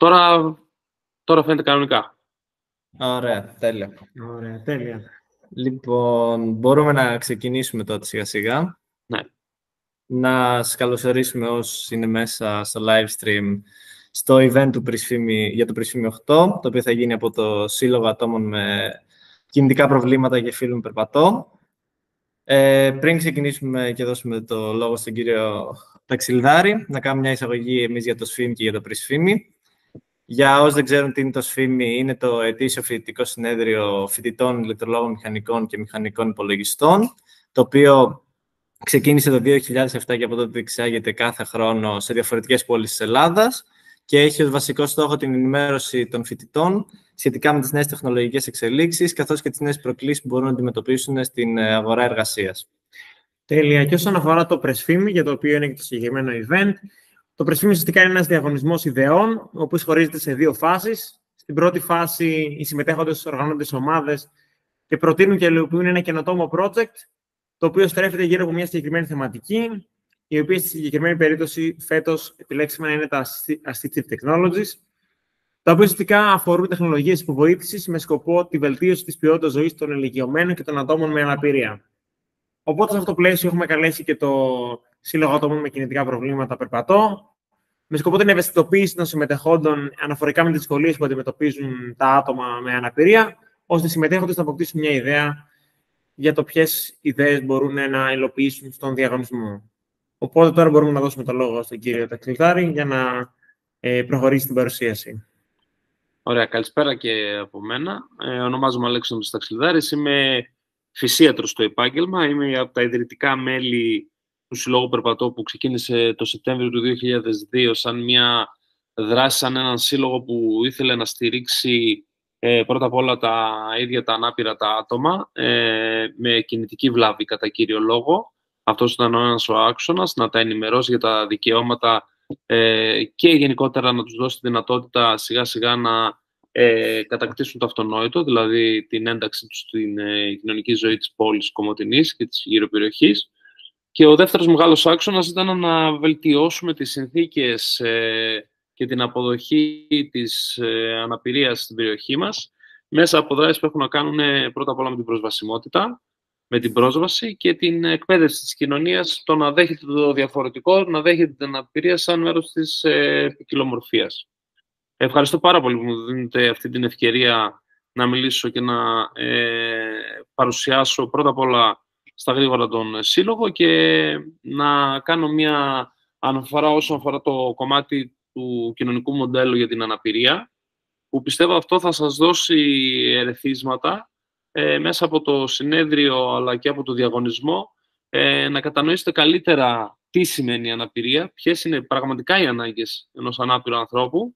Τώρα φαίνεται κανονικά. Ωραία, τέλεια. Ωραία, τέλεια. Λοιπόν, μπορούμε να ξεκινήσουμε τότε σιγά-σιγά. Ναι. Να σας καλωσορίσουμε όσοι είναι μέσα στο live stream στο event του για το Πρισφήμι 8, το οποίο θα γίνει από το Σύλλογο Ατόμων με Κινητικά Προβλήματα και Φίλων Περπατώ. Πριν ξεκινήσουμε και δώσουμε το λόγο στον κύριο Ταξιλδάρη, να κάνουμε μια εισαγωγή εμείς για το ΣΦΥΜ και για το Πρισφήμι. Για όσοι δεν ξέρουν τι είναι το ΣΦΥΜι, είναι το ετήσιο φοιτητικό συνέδριο φοιτητών ηλεκτρολόγων μηχανικών και μηχανικών υπολογιστών, το οποίο ξεκίνησε το 2007 και από τότε εξάγεται κάθε χρόνο σε διαφορετικές πόλεις της Ελλάδας και έχει ως βασικό στόχο την ενημέρωση των φοιτητών σχετικά με τις νέες τεχνολογικές εξελίξεις, καθώς και τις νέες προκλήσεις που μπορούν να αντιμετωπίσουν στην αγορά εργασίας. Τέλεια. Και όσον αφορά το Πρισφήμι, για το οποίο είναι και το συγκεκριμένο event, το Πρισφήμι ουσιαστικά είναι ένας διαγωνισμός ιδεών, ο οποίος χωρίζεται σε δύο φάσεις. Στην πρώτη φάση, οι συμμετέχοντες οργανώνονται σε ομάδες και προτείνουν και υλοποιούν ένα καινοτόμο project, το οποίο στρέφεται γύρω από μια συγκεκριμένη θεματική, η οποία στη συγκεκριμένη περίπτωση φέτος επιλέξαμε να είναι τα Assistive Technologies, τα οποία ουσιαστικά αφορούν τεχνολογίες υποβοήθησης με σκοπό τη βελτίωση της ποιότητας ζωής των ηλικιωμένων και των ατόμων με αναπηρία. Οπότε, σε αυτό το πλαίσιο, έχουμε καλέσει και το Σύλλογο Ατόμων με Κινητικά Προβλήματα Περπατώ, με σκοπό την ευαισθητοποίηση των συμμετεχόντων αναφορικά με τις δυσκολίες που αντιμετωπίζουν τα άτομα με αναπηρία, ώστε οι συμμετέχοντες να αποκτήσουν μια ιδέα για το ποιες ιδέες μπορούν να υλοποιήσουν στον διαγωνισμό. Οπότε, τώρα μπορούμε να δώσουμε το λόγο στον κύριο Ταξιλδάρη για να προχωρήσει την παρουσίαση. Ωραία, καλησπέρα και από μένα. Ονομάζομαι Αλέξανδρος Ταξιλδάρης, είμαι φυσίατρος στο επάγγελμα. Είμαι από τα ιδρυτικά μέλη του Συλλόγου Περπατώ που ξεκίνησε το Σεπτέμβριο του 2002 σαν μια δράση, σαν έναν σύλλογο που ήθελε να στηρίξει πρώτα απ' όλα τα ίδια τα ανάπηρα τα άτομα με κινητική βλάβη κατά κύριο λόγο. Αυτός ήταν ένας ο άξονας, να τα ενημερώσει για τα δικαιώματα και γενικότερα να τους δώσει τη δυνατότητα σιγά σιγά να κατακτήσουν το αυτονόητο, δηλαδή την ένταξη τους στην κοινωνική ζωή της πόλης Κομοτηνής και της γύρω περιοχής. Και ο δεύτερος μεγάλος άξονας ήταν να βελτιώσουμε τις συνθήκες και την αποδοχή της αναπηρίας στην περιοχή μας μέσα από δράσεις που έχουν να κάνουν πρώτα απ' όλα με την προσβασιμότητα, με την πρόσβαση και την εκπαίδευση της κοινωνίας, το να δέχεται το διαφορετικό, να δέχεται την αναπηρία σαν μέρος της ποικιλομορφίας. Ευχαριστώ πάρα πολύ που μου δίνετε αυτή την ευκαιρία να μιλήσω και να παρουσιάσω πρώτα απ' όλα στα γρήγορα τον Σύλλογο και να κάνω μια αναφορά όσον αφορά το κομμάτι του κοινωνικού μοντέλου για την αναπηρία, που πιστεύω αυτό θα σας δώσει ερεθίσματα μέσα από το συνέδριο αλλά και από το διαγωνισμό να κατανοήσετε καλύτερα τι σημαίνει η αναπηρία, ποιες είναι πραγματικά οι ανάγκες ενός ανάπηρου ανθρώπου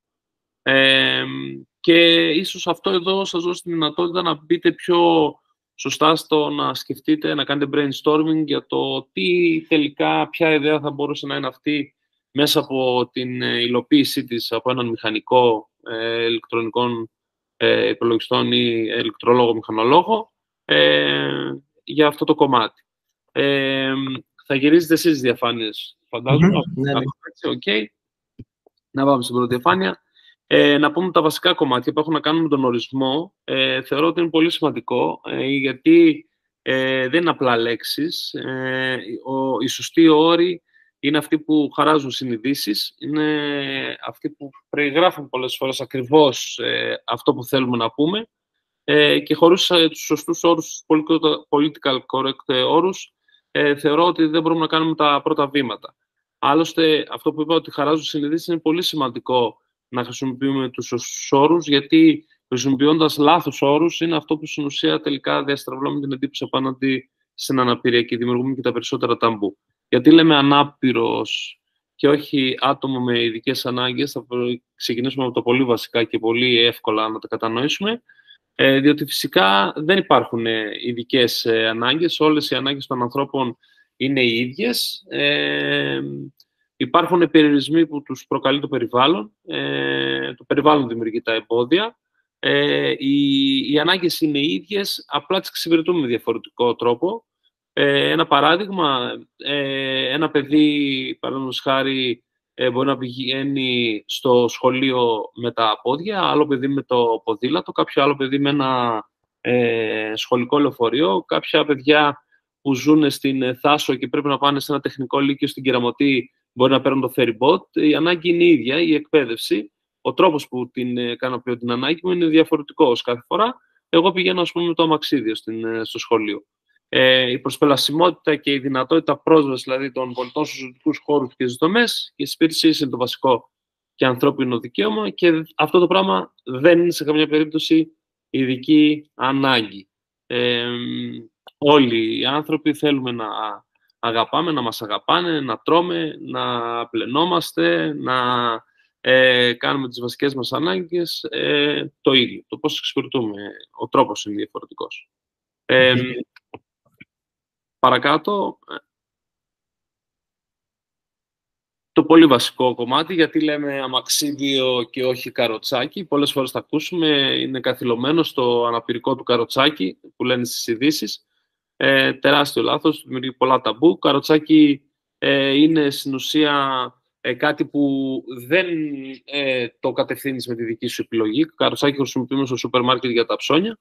και ίσως αυτό εδώ σας δώσει τη δυνατότητα να μπείτε πιο σωστά στο να σκεφτείτε, να κάνετε brainstorming για το τι τελικά, ποια ιδέα θα μπορούσε να είναι αυτή μέσα από την υλοποίησή της από έναν μηχανικό ηλεκτρονικών υπολογιστών ή ηλεκτρολόγο μηχανολόγο για αυτό το κομμάτι. Θα γυρίζετε εσείς τις διαφάνειες, φαντάζομαι. Ναι. Okay. Να πάμε στην πρώτη διαφάνεια. Να πούμε τα βασικά κομμάτια που έχουν να κάνουν με τον ορισμό. Θεωρώ ότι είναι πολύ σημαντικό, γιατί δεν είναι απλά λέξεις. Οι σωστοί όροι είναι αυτοί που χαράζουν συνειδήσεις, είναι αυτοί που περιγράφουν πολλές φορές ακριβώς αυτό που θέλουμε να πούμε και χωρίς τους σωστούς όρους, political correct όρους, θεωρώ ότι δεν μπορούμε να κάνουμε τα πρώτα βήματα. Άλλωστε, αυτό που είπα ότι χαράζουν συνειδήσεις είναι πολύ σημαντικό να χρησιμοποιούμε τους σωστούς όρους, γιατί χρησιμοποιώντας λάθος όρους είναι αυτό που στην ουσία τελικά διαστραβλώνουμε την εντύπωση απέναντι στην αναπηρία και δημιουργούμε και τα περισσότερα ταμπού. Γιατί λέμε ανάπηρος και όχι άτομο με ειδικές ανάγκες, θα ξεκινήσουμε από τα πολύ βασικά και πολύ εύκολα να τα κατανοήσουμε, διότι φυσικά δεν υπάρχουν ειδικές ανάγκες, όλες οι ανάγκες των ανθρώπων είναι οι ίδιες. Υπάρχουν περιορισμοί που τους προκαλεί το περιβάλλον. Το περιβάλλον δημιουργεί τα εμπόδια. Οι ανάγκες είναι οι ίδιες, απλά τις εξυπηρετούμε με διαφορετικό τρόπο. Ένα παράδειγμα, ένα παιδί, παραδείγματος χάρη, μπορεί να πηγαίνει στο σχολείο με τα πόδια, άλλο παιδί με το ποδήλατο, κάποιο άλλο παιδί με ένα σχολικό λεωφορείο, κάποια παιδιά που ζουν στην Θάσο και πρέπει να πάνε σε ένα τεχνικό λύκειο στην Κεραμωτή μπορεί να παίρνουν το ferry boat. Η ανάγκη είναι η ίδια, η εκπαίδευση. Ο τρόπος που την ικανοποιώ την ανάγκη μου είναι διαφορετικός κάθε φορά. Εγώ πηγαίνω, ας πούμε, με το αμαξίδιο στο σχολείο. Η προσπελασιμότητα και η δυνατότητα πρόσβασης δηλαδή, των πολιτών στους ζωτικούς χώρους και στις δομές και στις υπηρεσίες είναι το βασικό και ανθρώπινο δικαίωμα και αυτό το πράγμα δεν είναι σε καμία περίπτωση ειδική ανάγκη. Όλοι οι άνθρωποι θέλουμε να αγαπάμε, να μας αγαπάνε, να τρώμε, να πλενόμαστε, να κάνουμε τις βασικές μας ανάγκες το ίδιο. Το πώς εξυπηρετούμε, ο τρόπος είναι διαφορετικός. Παρακάτω, το πολύ βασικό κομμάτι, γιατί λέμε αμαξίδιο και όχι καροτσάκι. Πολλές φορές θα ακούσουμε, είναι καθυλωμένο στο αναπηρικό του καροτσάκι, που λένε στις ειδήσεις. Τεράστιο λάθος, δημιουργεί πολλά ταμπού. Καροτσάκι είναι στην ουσία κάτι που δεν το κατευθύνεις με τη δική σου επιλογή. Καροτσάκι χρησιμοποιούμε στο σούπερ μάρκετ για τα ψώνια,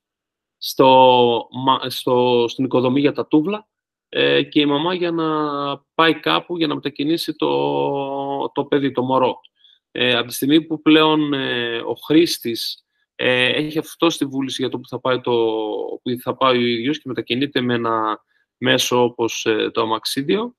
στην οικοδομή για τα τούβλα και η μαμά για να πάει κάπου για να μετακινήσει το παιδί, το μωρό. Από τη στιγμή που πλέον ο χρήστης έχει αυτό στη βούληση για το που θα πάει ο ίδιος και μετακινείται με ένα μέσο όπως το αμαξίδιο,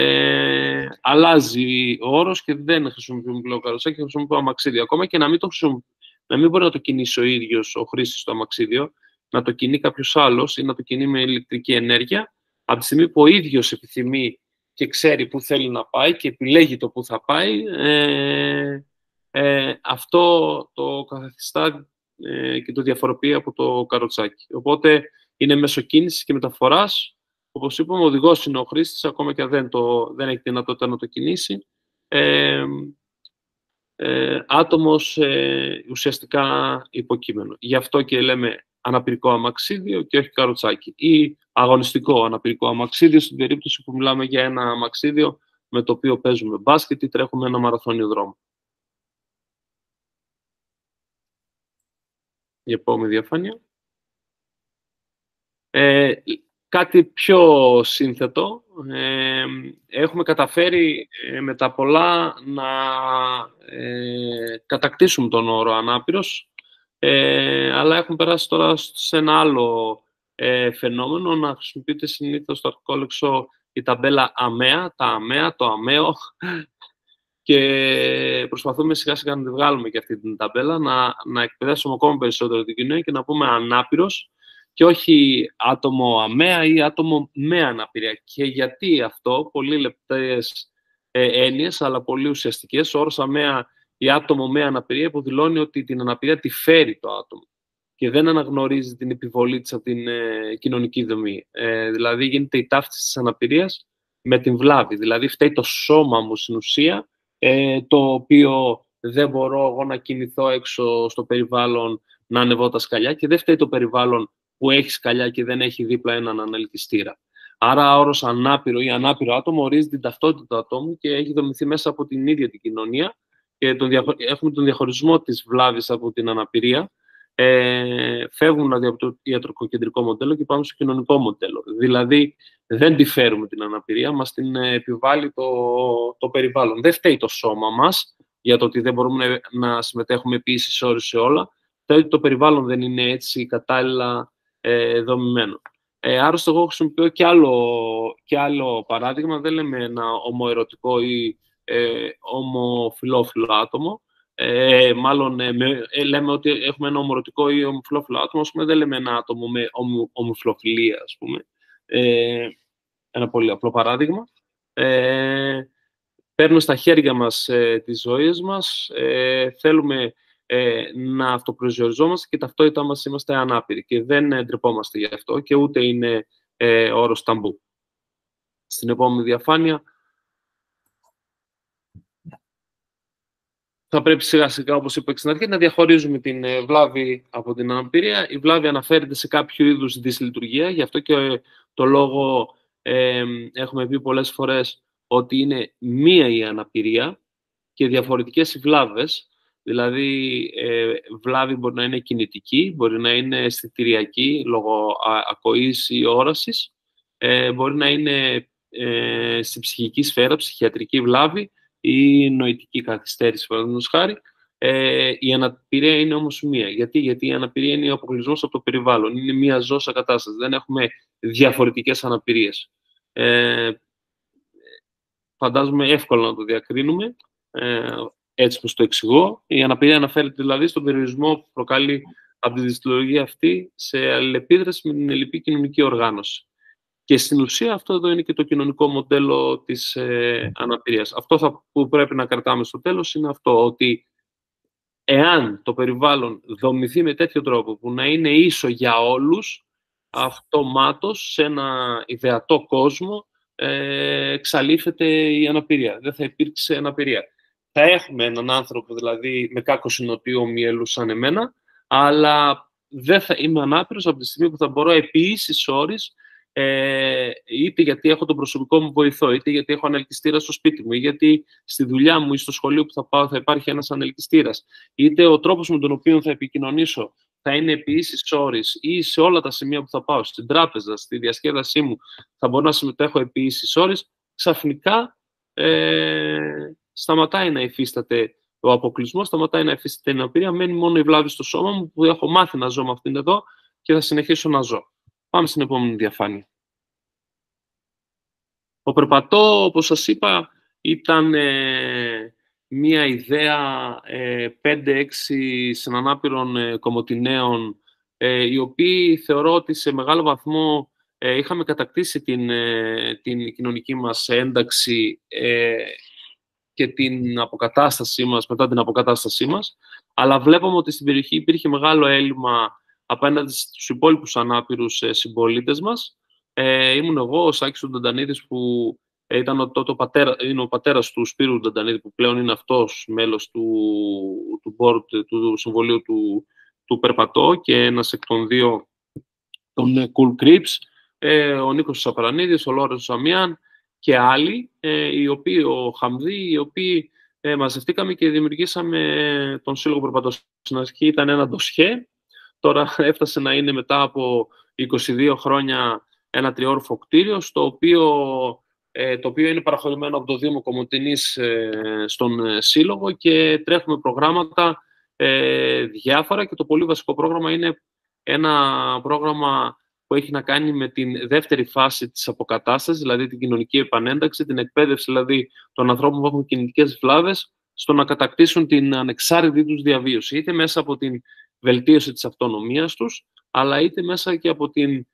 αλλάζει ο όρος και δεν χρησιμοποιούμε πλέον καροτσάκι, χρησιμοποιούμε αμαξίδιο. Ακόμα και να μην μπορεί να το κινήσει ο ίδιος ο χρήστης το αμαξίδιο, να το κινεί κάποιος άλλος ή να το κινεί με ηλεκτρική ενέργεια, από τη στιγμή που ο ίδιος επιθυμεί και ξέρει πού θέλει να πάει και επιλέγει το πού θα πάει, αυτό το καθιστά και το διαφοροποιεί από το καροτσάκι. Οπότε είναι μέσω κίνησης και μεταφοράς. Όπως είπαμε, ο οδηγός είναι ο χρήστης, ακόμα και αν δεν έχει δυνατότητα να το κινήσει. Άτομος ουσιαστικά υποκείμενο. Γι' αυτό και λέμε αναπηρικό αμαξίδιο και όχι καροτσάκι. Ή αγωνιστικό αναπηρικό αμαξίδιο, στην περίπτωση που μιλάμε για ένα αμαξίδιο με το οποίο παίζουμε μπάσκετ ή τρέχουμε ένα μαραθώνιο δρόμο. Η επόμενη διαφάνεια. Κάτι πιο σύνθετο. Έχουμε καταφέρει με τα πολλά να κατακτήσουμε τον όρο ανάπηρος, αλλά έχουμε περάσει τώρα σε ένα άλλο φαινόμενο, να χρησιμοποιείται συνήθως στο αρχικό λέξο η ταμπέλα ΑΜΕΑ, τα ΑΜΕΑ, το ΑΜΕΟ, και προσπαθούμε σιγά σιγά να τη βγάλουμε και αυτή την ταμπέλα, να εκπαιδεύσουμε ακόμα περισσότερο την κοινωνία και να πούμε ανάπηρος και όχι άτομο ΑΜΕΑ ή άτομο με αναπηρία. Και γιατί αυτό, πολύ λεπτές έννοιες, αλλά πολύ ουσιαστικές. Ο όρος ΑΜΕΑ ή άτομο με αναπηρία υποδηλώνει ότι την αναπηρία τη φέρει το άτομο και δεν αναγνωρίζει την επιβολή της από την κοινωνική δομή. Δηλαδή γίνεται η ταύτιση της αναπηρίας με την βλάβη. Δηλαδή φταίει το σώμα μου στην ουσία, το οποίο δεν μπορώ εγώ να κινηθώ έξω στο περιβάλλον να ανεβώ τα σκαλιά και δεν φταίει το περιβάλλον που έχει σκαλιά και δεν έχει δίπλα έναν ανελκυστήρα. Άρα, ο όρος ανάπηρο ή ανάπηρο άτομο ορίζει την ταυτότητα του ατόμου και έχει δομηθεί μέσα από την ίδια την κοινωνία και έχουμε τον διαχωρισμό της βλάβης από την αναπηρία. Φεύγουμε δηλαδή από το ιατροκεντρικό μοντέλο και πάμε στο κοινωνικό μοντέλο. Δηλαδή, δεν τη φέρουμε την αναπηρία, μας την επιβάλλει το περιβάλλον. Δεν φταίει το σώμα μας για το ότι δεν μπορούμε να συμμετέχουμε επίσης όρις σε όλα. Φταίει το περιβάλλον δεν είναι έτσι κατάλληλα δομημένο. Άρρωστο, εγώ χρησιμοποιώ και άλλο παράδειγμα. Δεν λέμε ένα ομοερωτικό ή ομοφιλόφιλο άτομο. Μάλλον λέμε ότι έχουμε ένα ομοερωτικό ή ομοφιλόφιλο άτομο. Ας πούμε, δεν λέμε ένα άτομο με ομοφιλοφιλία, ας πούμε. Ένα πολύ απλό παράδειγμα. Παίρνουμε στα χέρια μας τις ζωές μας. Θέλουμε να αυτοπροσδιοριζόμαστε και ταυτότητά μας είμαστε ανάπηροι και δεν ντρεπόμαστε γι' αυτό και ούτε είναι όρος ταμπού. Στην επόμενη διαφάνεια θα πρέπει σιγά σιγά, όπως είπα και στην αρχή, να διαχωρίζουμε την βλάβη από την αναπηρία. Η βλάβη αναφέρεται σε κάποιο είδους δυσλειτουργία, γι' αυτό και το λόγο έχουμε πει πολλές φορές ότι είναι μία η αναπηρία. και διαφορετικές οι βλάβες. Δηλαδή, βλάβη μπορεί να είναι κινητική, μπορεί να είναι αισθητηριακή λόγω ακοής ή όρασης, μπορεί να είναι στη ψυχική σφαίρα, ψυχιατρική βλάβη ή νοητική καθυστέρηση, παραδείγματος χάρη. Η αναπηρία είναι όμως μία. Γιατί η αναπηρία είναι ο αποκλεισμός από το περιβάλλον. Είναι μία ζώσα κατάσταση. Δεν έχουμε διαφορετικές αναπηρίες. Φαντάζομαι εύκολο να το διακρίνουμε. Έτσι όπως το εξηγώ. Η αναπηρία αναφέρεται δηλαδή στον περιορισμό που προκαλεί από τη δυσλειτουργία αυτή σε αλληλεπίδραση με την ελλειπή κοινωνική οργάνωση. Και στην ουσία αυτό εδώ είναι και το κοινωνικό μοντέλο της αναπηρίας. Αυτό που πρέπει να κρατάμε στο τέλος είναι αυτό, ότι εάν το περιβάλλον δομηθεί με τέτοιο τρόπο που να είναι ίσο για όλους, αυτομάτως σε ένα ιδεατό κόσμο εξαλείφεται η αναπηρία. Δεν θα υπήρξε αναπηρία. Θα έχουμε έναν άνθρωπο δηλαδή με κάκο συνοτίου ομοιέλου σαν εμένα, αλλά δεν θα είμαι ανάπηρος από τη στιγμή που θα μπορώ επί ίσης όρης, είτε γιατί έχω τον προσωπικό μου βοηθό, είτε γιατί έχω ανελκυστήρα στο σπίτι μου, ή γιατί στη δουλειά μου ή στο σχολείο που θα πάω θα υπάρχει ένας ανελκυστήρας, είτε ο τρόπος με τον οποίο θα επικοινωνήσω θα είναι επί ίσης όρης, ή σε όλα τα σημεία που θα πάω, στην τράπεζα, στη διασκέδασή μου, θα μπορώ να συμμετέχω επί ίσης όρης, ξαφνικά σταματάει να υφίσταται ο αποκλεισμός, σταματάει να υφίσταται η αναπηρία, μένει μόνο η βλάβη στο σώμα μου που έχω μάθει να ζω με αυτήν εδώ και θα συνεχίσω να ζω. Πάμε στην επόμενη διαφάνεια. Ο περπατώ, όπως σας είπα, ήταν μία ιδέα 5-6 συνανάπηρων κομοτηναίων, οι οποίοι θεωρώ ότι σε μεγάλο βαθμό είχαμε κατακτήσει την κοινωνική μας ένταξη και την αποκατάστασή μας, μετά την αποκατάστασή μας, αλλά βλέπουμε ότι στην περιοχή υπήρχε μεγάλο έλλειμμα απέναντι στους υπόλοιπους ανάπηρους συμπολίτες μας. Ήμουν εγώ, ο Σάκης ο Νταντανίδης, που είναι ο πατέρας του Σπύρου Νταντανίδη, που πλέον είναι αυτός μέλος του board, του συμβολίου του Περπατώ, και ένας εκ των δύο των Cool Creeps, ο Νίκος Σαπαρανίδης, ο Λόρενς Σαμιάν και άλλοι, ο Χαμδί, οι οποίοι μαζευτήκαμε και δημιουργήσαμε τον Σύλλογο Περπατώ. Στην αρχή ήταν ένα ντοσιέ, τώρα έφτασε να είναι μετά από 22 χρόνια ένα τριόροφο κτίριο, το οποίο είναι παραχωρημένο από το Δήμο Κομοτηνής στον Σύλλογο, και τρέχουμε προγράμματα διάφορα, και το πολύ βασικό πρόγραμμα είναι ένα πρόγραμμα που έχει να κάνει με την δεύτερη φάση της αποκατάστασης, δηλαδή την κοινωνική επανένταξη, την εκπαίδευση δηλαδή των ανθρώπων που έχουν κινητικές βλάβες στο να κατακτήσουν την ανεξάρτητη τους διαβίωση, είτε μέσα από την βελτίωση της αυτονομίας τους, αλλά είτε μέσα και από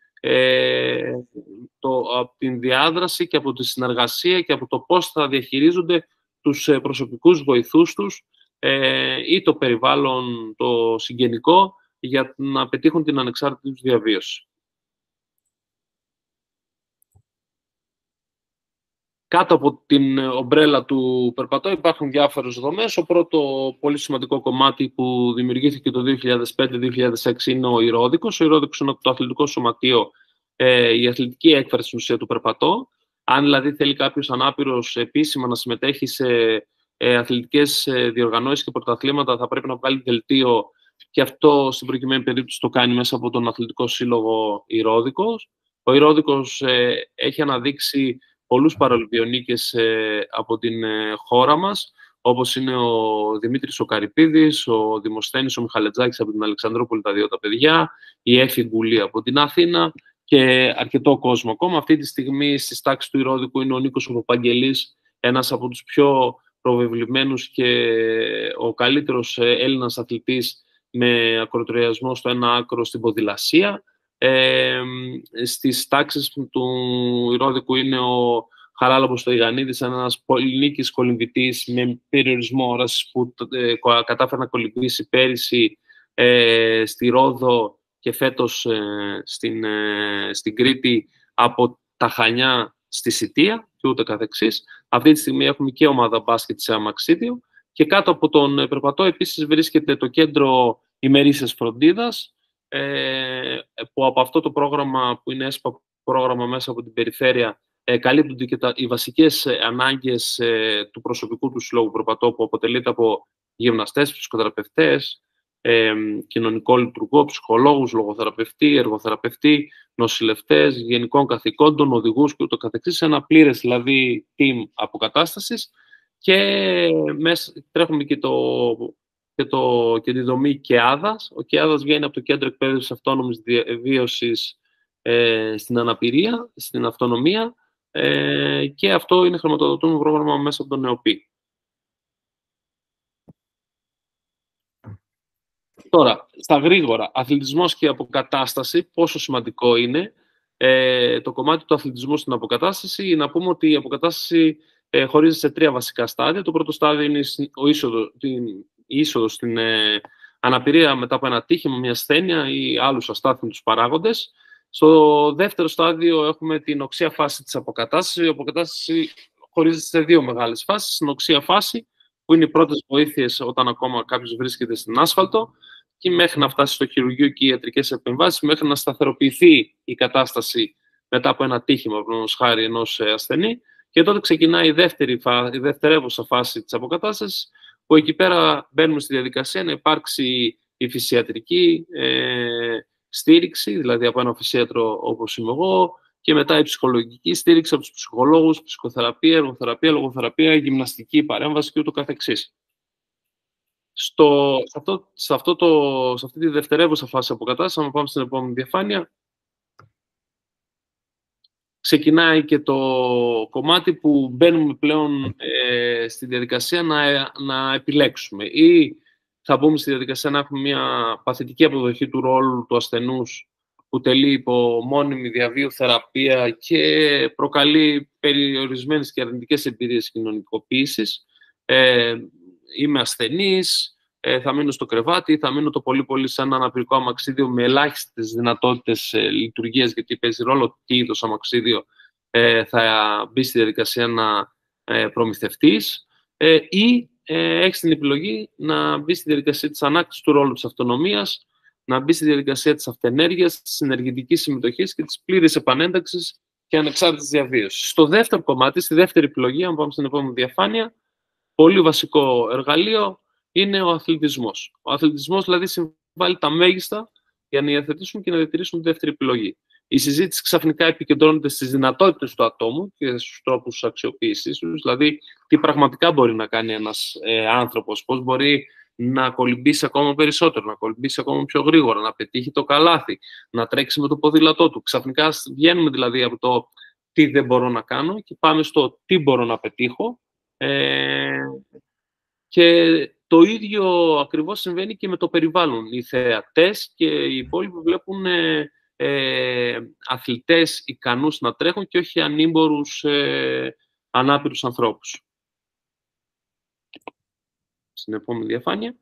την διάδραση και από τη συνεργασία και από το πώς θα διαχειρίζονται τους προσωπικούς βοηθούς τους ή το περιβάλλον το συγγενικό για να πετύχουν την ανεξάρτητη τους διαβίωση. Κάτω από την ομπρέλα του Περπατώ υπάρχουν διάφορες δομές. Ο πρώτο πολύ σημαντικό κομμάτι που δημιουργήθηκε το 2005-2006 είναι ο Ηρώδικος. Ο Ηρώδικος είναι το αθλητικό σωματείο, η αθλητική έκφραση στην ουσία του Περπατώ. Αν δηλαδή θέλει κάποιος ανάπηρος επίσημα να συμμετέχει σε αθλητικές διοργανώσεις και πρωταθλήματα, θα πρέπει να βγάλει δελτίο, και αυτό στην προκειμένη περίπτωση το κάνει μέσα από τον Αθλητικό Σύλλογο Ηρώδικος. Ο Ηρώδικος έχει αναδείξει πολλούς παραολυμπιονίκες από την χώρα μας, όπως είναι ο Δημήτρης ο Καρυπίδης, ο Δημοσθένης ο Μιχαλετζάκης από την Αλεξανδρούπολη, τα δύο τα παιδιά, η Έφη Γκουλή από την Αθήνα και αρκετό κόσμο ακόμα. Αυτή τη στιγμή στις τάξεις του Ηρώδικου είναι ο Νίκος ο Παπαγγελής, ένας από τους πιο προβεβλημένους και ο καλύτερος Έλληνας αθλητής με ακροτηριασμό στο ένα άκρο στην ποδηλασία. Στις τάξεις του Ηρώδικου είναι ο Χαράλαμπος Στοηγανίδης, ένας πολυνίκης κολυμβητής με περιορισμό όρασης που κατάφερε να κολυμβήσει πέρυσι στη Ρόδο και φέτος στην Κρήτη, από τα Χανιά στη Σιτία και ούτω καθεξής. Αυτή τη στιγμή έχουμε και ομάδα μπάσκετ σε Αμαξίδιο, και κάτω από τον Περπατώ επίσης βρίσκεται το κέντρο ημερήσιας φροντίδας, που από αυτό το πρόγραμμα, που είναι ΕΣΠΑ πρόγραμμα μέσα από την περιφέρεια, καλύπτονται και οι βασικές ανάγκες του προσωπικού του συλλόγου περπατώ, που αποτελείται από γυμναστές, φυσικοθεραπευτές, κοινωνικό λειτουργό, ψυχολόγους, λογοθεραπευτή, εργοθεραπευτή, νοσηλευτές, γενικών καθηκόντων, οδηγούς και ούτω καθεξής, ένα πλήρες δηλαδή team αποκατάστασης, και τρέχουμε και τη δομή ΚΕΑΔΑΣ. Ο ΚΕΑΔΑΣ βγαίνει από το Κέντρο Εκπαίδευσης Αυτόνομης Διαβίωσης στην αναπηρία, στην αυτονομία, και αυτό είναι χρηματοδοτούμενο πρόγραμμα μέσα από τον ΕΟΠΗ. Τώρα, στα γρήγορα, αθλητισμός και αποκατάσταση, πόσο σημαντικό είναι. Το κομμάτι του αθλητισμού στην αποκατάσταση, να πούμε ότι η αποκατάσταση χωρίζεται σε 3 βασικά στάδια. Το πρώτο στάδιο είναι η είσοδος στην αναπηρία μετά από ένα ατύχημα, μια ασθένεια ή άλλους αστάθμιτους παράγοντες. Στο δεύτερο στάδιο έχουμε την οξεία φάση της αποκατάστασης. Η αποκατάσταση χωρίζεται σε 2 μεγάλες φάσεις. Στην οξεία φάση, που είναι οι πρώτες βοήθειες όταν ακόμα κάποιος βρίσκεται στην άσφαλτο, και μέχρι να φτάσει στο χειρουργείο και οι ιατρικές επεμβάσεις, μέχρι να σταθεροποιηθεί η κατάσταση μετά από ένα ατύχημα, παραδείγματος χάρη, ενός ασθενή. Και τότε ξεκινάει η δευτερεύουσα φάση της αποκατάστασης, που εκεί πέρα μπαίνουμε στη διαδικασία να υπάρξει η φυσιατρική στήριξη, δηλαδή από ένα φυσίατρο όπως είμαι εγώ, και μετά η ψυχολογική στήριξη από τους ψυχολόγους, ψυχοθεραπεία, εργοθεραπεία, λογοθεραπεία, γυμναστική παρέμβαση και ούτω καθεξής. Σε αυτή τη δευτερεύουσα φάση αποκατάστασης, αν πάμε στην επόμενη διαφάνεια, ξεκινάει και το κομμάτι που μπαίνουμε πλέον στη διαδικασία να επιλέξουμε. Ή θα μπούμε στη διαδικασία να έχουμε μια παθητική αποδοχή του ρόλου του ασθενούς, που τελεί υπό μόνιμη διαβίου θεραπεία και προκαλεί περιορισμένες και αρνητικές εμπειρίες κοινωνικοποίησης. Είμαι ασθενής, θα μείνω στο κρεβάτι, θα μείνω το πολύ σε ένα αναπηρικό αμαξίδιο με ελάχιστες δυνατότητες λειτουργίας, γιατί παίζει ρόλο τι είδος αμαξίδιο θα μπει στη διαδικασία να προμηθευτείς, ή έχεις την επιλογή να μπει στη διαδικασία της ανάκτησης του ρόλου της αυτονομίας, να μπει στη διαδικασία της αυτενέργειας, της ενεργητικής συμμετοχής και της πλήρης επανένταξης και ανεξάρτητης διαβίωσης. Στο δεύτερο κομμάτι, στη δεύτερη επιλογή, αν πάμε στην επόμενη διαφάνεια, πολύ βασικό εργαλείο είναι ο αθλητισμός. Ο αθλητισμός δηλαδή συμβάλλει τα μέγιστα για να υιοθετήσουν και να διατηρήσουν τη δεύτερη επιλογή. Η συζήτηση ξαφνικά επικεντρώνεται στις δυνατότητες του ατόμου και στους τρόπους αξιοποίησης τους, δηλαδή τι πραγματικά μπορεί να κάνει ένας άνθρωπος, πώς μπορεί να κολυμπήσει ακόμα περισσότερο, να κολυμπήσει ακόμα πιο γρήγορα, να πετύχει το καλάθι, να τρέξει με το ποδήλατό του. Ξαφνικά βγαίνουμε δηλαδή από το τι δεν μπορώ να κάνω και πάμε στο τι μπορώ να πετύχω. Και το ίδιο ακριβώς συμβαίνει και με το περιβάλλον. Οι θεατές και οι υπόλοιποι βλέπουν αθλητές ικανούς να τρέχουν και όχι ανήμπορους ανάπηρους ανθρώπους. Στην επόμενη διαφάνεια.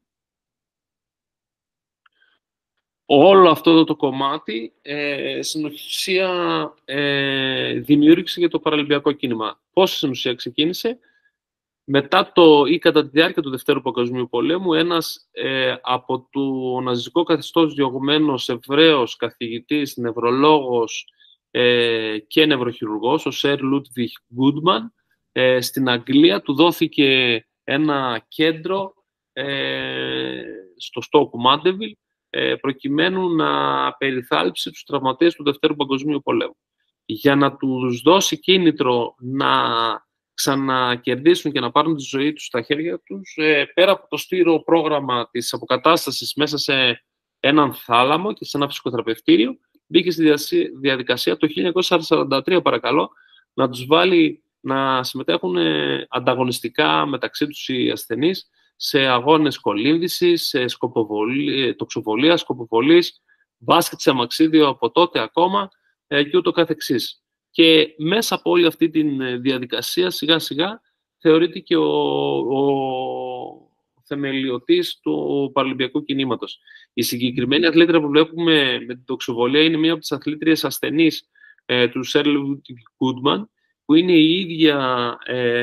Όλο αυτό το κομμάτι στην ουσία δημιούργησε για το παραλυμπιακό κίνημα. Πώς στην ουσία ξεκίνησε? Μετά ή κατά τη διάρκεια του Δευτέρου Παγκοσμίου Πολέμου, ένας από το ναζιστικό καθεστώς διωγμένος Εβραίος καθηγητής, νευρολόγος και νευροχειρουργός, ο Σερ Λούτβιχ Γκούντμαν, στην Αγγλία του δόθηκε ένα κέντρο στο Στόκου Μάντεβιλ, προκειμένου να περιθάλψει τους τραυματίες του Δευτέρου Παγκοσμίου Πολέμου. Για να τους δώσει κίνητρο να ξανακερδίσουν και να πάρουν τη ζωή τους στα χέρια τους, πέρα από το στήρο πρόγραμμα της αποκατάστασης μέσα σε έναν θάλαμο και σε ένα φυσικοθεραπευτήριο, μπήκε στη διαδικασία το 1943, παρακαλώ, να τους βάλει να συμμετέχουν ανταγωνιστικά μεταξύ τους οι ασθενείς σε αγώνες κολύμβησης, σε τοξοβολία, σκοποβολής, μπάσκετ σε αμαξίδιο από τότε ακόμα και ούτω καθεξής. Και μέσα από όλη αυτή τη διαδικασία, σιγά-σιγά, θεωρείται και ο θεμελιωτής του παραλυμπιακού κινήματος. Η συγκεκριμένη αθλήτρια που βλέπουμε με την τοξοβολία είναι μία από τις αθλήτριες ασθενείς του Σέρλου Γκούντμαν, που είναι η ίδια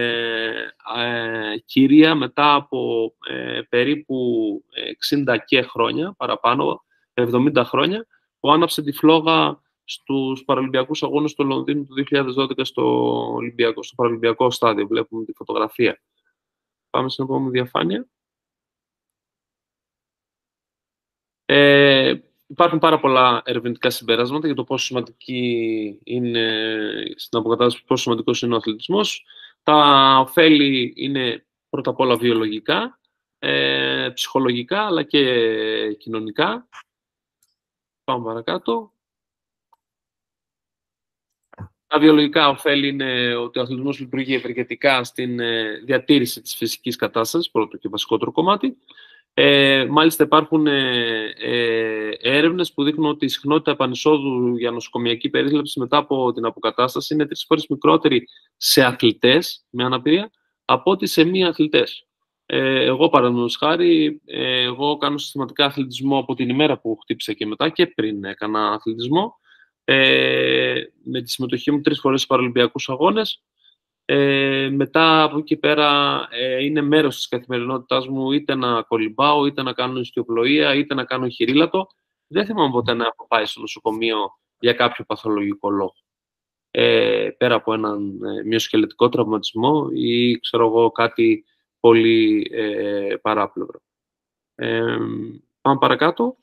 κυρία μετά από περίπου 60 και χρόνια, παραπάνω, 70 χρόνια, που άναψε τη φλόγα στους Παραλυμπιακούς Αγώνες του Λονδίνου του 2012 στο Παραλυμπιακό στάδιο. Βλέπουμε τη φωτογραφία. Πάμε στην επόμενη διαφάνεια. Υπάρχουν πάρα πολλά ερευνητικά συμπεράσματα για το πόσο σημαντική είναι στην αποκατάσταση, πόσο σημαντικός είναι ο αθλητισμός. Τα ωφέλη είναι πρώτα απ' όλα βιολογικά, ψυχολογικά, αλλά και κοινωνικά. Πάμε παρακάτω. Τα βιολογικά ωφέλη είναι ότι ο αθλητισμός λειτουργεί ευεργετικά στην διατήρηση της φυσικής κατάστασης, πρώτο και βασικότερο κομμάτι. Μάλιστα υπάρχουν έρευνες που δείχνουν ότι η συχνότητα επανεισόδου για νοσοκομιακή περίθαλψη μετά από την αποκατάσταση είναι 3 φορές μικρότερη σε αθλητές με αναπηρία από ότι σε μη αθλητές. Εγώ, παραδείγματος χάρη, εγώ κάνω συστηματικά αθλητισμό από την ημέρα που χτύπησα και μετά και πριν έκανα αθλητισμό. Με τη συμμετοχή μου 3 φορές στους Παραλυμπιακούς Αγώνες. Μετά από εκεί πέρα είναι μέρος της καθημερινότητάς μου είτε να κολυμπάω, είτε να κάνω ιστιοπλοεία, είτε να κάνω χειρίλατο. Δεν θυμάμαι ποτέ να έχω πάει στο νοσοκομείο για κάποιο παθολογικό λόγο. Πέρα από έναν μυοσκελετικό τραυματισμό ή ξέρω εγώ κάτι πολύ παράπλευρο. Πάμε παρακάτω.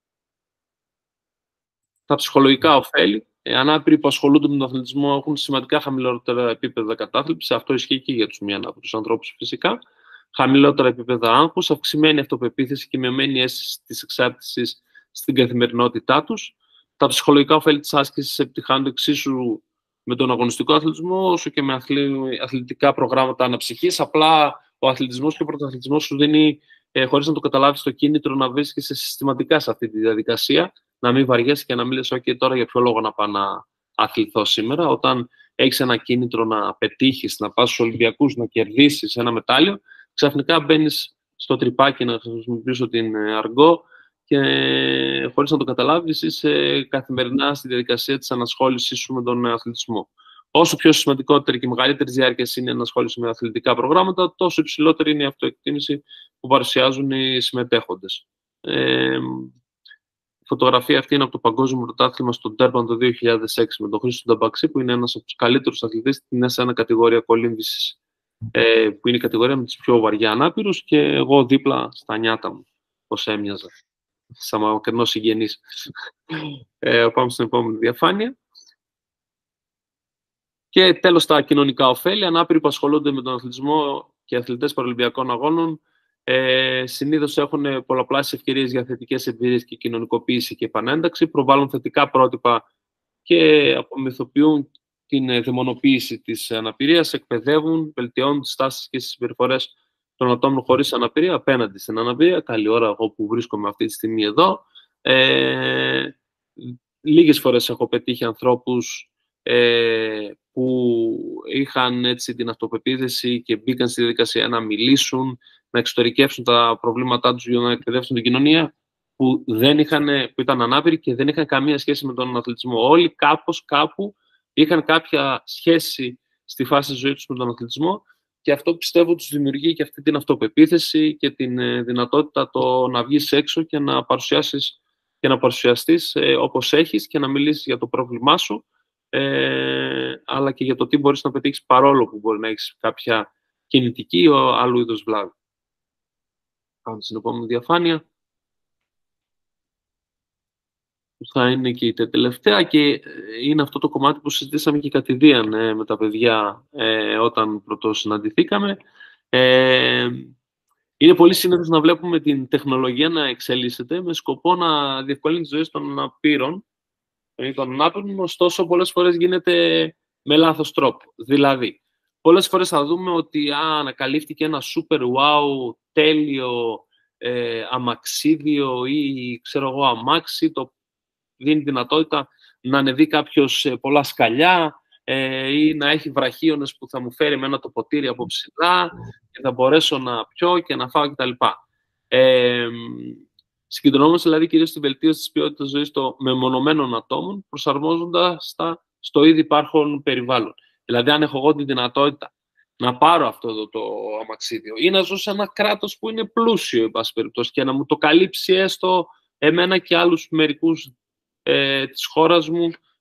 Τα ψυχολογικά ωφέλη. Ανάπηροι που ασχολούνται με τον αθλητισμό έχουν σημαντικά χαμηλότερα επίπεδα κατάθλιψης. Αυτό ισχύει και για τους μη ανάπηρους ανθρώπους φυσικά. Χαμηλότερα επίπεδα άγχους, αυξημένη αυτοπεποίθηση και μειωμένη αίσθηση της εξάρτησης στην καθημερινότητά τους. Τα ψυχολογικά ωφέλη της άσκησης επιτυχάνονται εξίσου με τον αγωνιστικό αθλητισμό, όσο και με αθλητικά προγράμματα αναψυχής. Απλά ο αθλητισμός και ο πρωταθλητισμός σου δίνει, χωρίς να το καταλάβεις, το κίνητρο να βρίσκεσαι συστηματικά σε αυτή τη διαδικασία. Να μην βαριέσαι και να μην λες, OK, τώρα για ποιο λόγο να πάω να αθληθώ σήμερα. Όταν έχεις ένα κίνητρο να πετύχεις, να πας στους Ολυμπιακούς, να κερδίσεις ένα μετάλλιο, ξαφνικά μπαίνεις στο τρυπάκι, να χρησιμοποιήσω την αργό, και χωρίς να το καταλάβεις, είσαι καθημερινά στη διαδικασία της ανασχόλησής σου με τον αθλητισμό. Όσο πιο σημαντικότερη και μεγαλύτερη διάρκεια είναι η ανασχόληση με αθλητικά προγράμματα, τόσο υψηλότερη είναι η αυτοεκτίμηση που παρουσιάζουν οι συμμετέχοντες. Η φωτογραφία αυτή είναι από το Παγκόσμιο Πρωτάθλημα στο Ντέρμπαν το 2006 με τον Χρήστο Νταμπαξή, που είναι ένας από τους καλύτερους αθλητές στην S1 κατηγορία κολύμβησης, που είναι η κατηγορία με τις πιο βαριά ανάπηρους, και εγώ δίπλα στα νιάτα μου, πώς έμοιαζα, σαν μακρινός συγγενής. Πάμε στην επόμενη διαφάνεια. Και τέλος, τα κοινωνικά ωφέλη. Ανάπηροι που ασχολούνται με τον αθλητισμό και αθλητές Παραλυμπιακών Αγώνων συνήθως έχουν πολλαπλάσεις ευκαιρίες για θετικές εμπειρίες και κοινωνικοποίηση και επανένταξη, προβάλλουν θετικά πρότυπα και απομυθοποιούν την δαιμονοποίηση της αναπηρίας, εκπαιδεύουν, βελτιώνουν τις τάσεις και τις συμπεριφορές των ατόμων χωρίς αναπηρία απέναντι στην αναπηρία. Καλή ώρα εγώ που βρίσκομαι αυτή τη στιγμή εδώ. Λίγες φορές έχω πετύχει ανθρώπους που είχαν έτσι την αυτοπεποίθηση και μπήκαν στη διαδικασία να μιλήσουν, να εξωτερικεύσουν τα προβλήματά τους για να εκπαιδεύσουν την κοινωνία, που ήταν ανάπηροι και δεν είχαν καμία σχέση με τον αθλητισμό. Όλοι κάπου είχαν κάποια σχέση στη φάση της ζωής τους με τον αθλητισμό, και αυτό πιστεύω τους δημιουργεί και αυτή την αυτοπεποίθηση και την δυνατότητα να βγεις έξω και να παρουσιάσεις και να παρουσιαστείς όπως έχεις και να μιλήσεις για το πρόβλημά σου, αλλά και για το τι μπορείς να πετύχεις, παρόλο που μπορεί να έχεις κάποια κινητική ή άλλου είδους βλάβη. Πάμε στην επόμενη διαφάνεια. Θα είναι και η τελευταία, και είναι αυτό το κομμάτι που συζητήσαμε και κατηδίαν με τα παιδιά όταν πρωτοσυναντηθήκαμε. Είναι πολύ σύνηθες να βλέπουμε την τεχνολογία να εξελίσσεται με σκοπό να διευκολύνει τις ζωές των αναπήρων ή των ανάπηρων, ωστόσο πολλές φορές γίνεται με λάθος τρόπο. Δηλαδή, πολλές φορές θα δούμε ότι ανακαλύφθηκε ένα super wow, τέλειο αμαξίδιο ή ξέρω εγώ αμάξι, το δίνει δυνατότητα να ανεβεί κάποιος πολλά σκαλιά ή να έχει βραχίονες που θα μου φέρει με ένα το ποτήρι από ψηλά και θα μπορέσω να πιω και να φάω κτλ. Συγκεντρωνόμαστε δηλαδή κυρίως στη βελτίωση της ποιότητας ζωής των μεμονωμένων ατόμων, προσαρμόζοντας τα στο ήδη υπάρχον περιβάλλον. Δηλαδή, αν έχω εγώ τη δυνατότητα να πάρω αυτό το αμαξίδιο ή να ζω σε ένα κράτος που είναι πλούσιο, εν πάση περιπτώσει, και να μου το καλύψει έστω εμένα και άλλους μερικούς της χώρας μου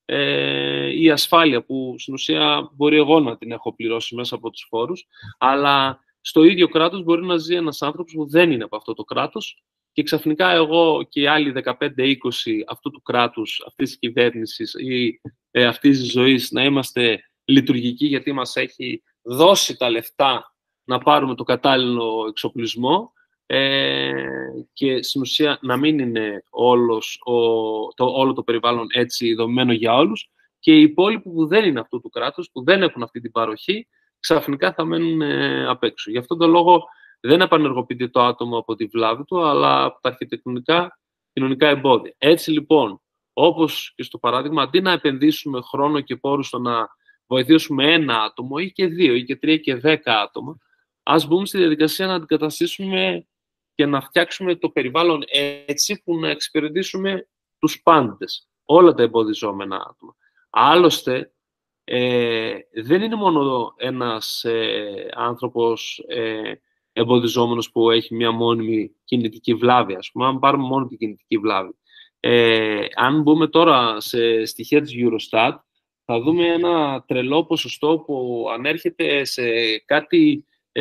η ασφάλεια που στην ουσία μπορεί εγώ να την έχω πληρώσει μέσα από τους φόρους, αλλά στο ίδιο κράτος μπορεί να ζει ένας άνθρωπος που δεν είναι από αυτό το κράτος και ξαφνικά εγώ και οι άλλοι 15-20 αυτού του κράτους, αυτής της κυβέρνησης ή αυτής της ζωής να είμαστε λειτουργικοί γιατί μας έχει δώσει τα λεφτά να πάρουμε το κατάλληλο εξοπλισμό και στην ουσία να μην είναι όλο το περιβάλλον έτσι δομημένο για όλους και οι υπόλοιποι που δεν είναι αυτού του κράτους, που δεν έχουν αυτή την παροχή, ξαφνικά θα μένουν απ' έξω. Γι' αυτόν τον λόγο δεν επανεργοποιείται το άτομο από τη βλάβη του, αλλά από τα αρχιτεκτονικά κοινωνικά εμπόδια. Έτσι λοιπόν, όπως και στο παράδειγμα, αντί να επενδύσουμε χρόνο και πόρους στο να βοηθήσουμε ένα άτομο ή και 2 ή και 3 και 10 άτομα, ας μπούμε στη διαδικασία να αντικαταστήσουμε και να φτιάξουμε το περιβάλλον έτσι που να εξυπηρετήσουμε τους πάντες, όλα τα εμποδιζόμενα άτομα. Άλλωστε, δεν είναι μόνο ένας άνθρωπος εμποδιζόμενος που έχει μια μόνιμη κινητική βλάβη, ας πούμε, αν πάρουμε μόνο την κινητική βλάβη. Αν μπούμε τώρα σε στοιχεία της Eurostat, θα δούμε ένα τρελό ποσοστό που ανέρχεται σε κάτι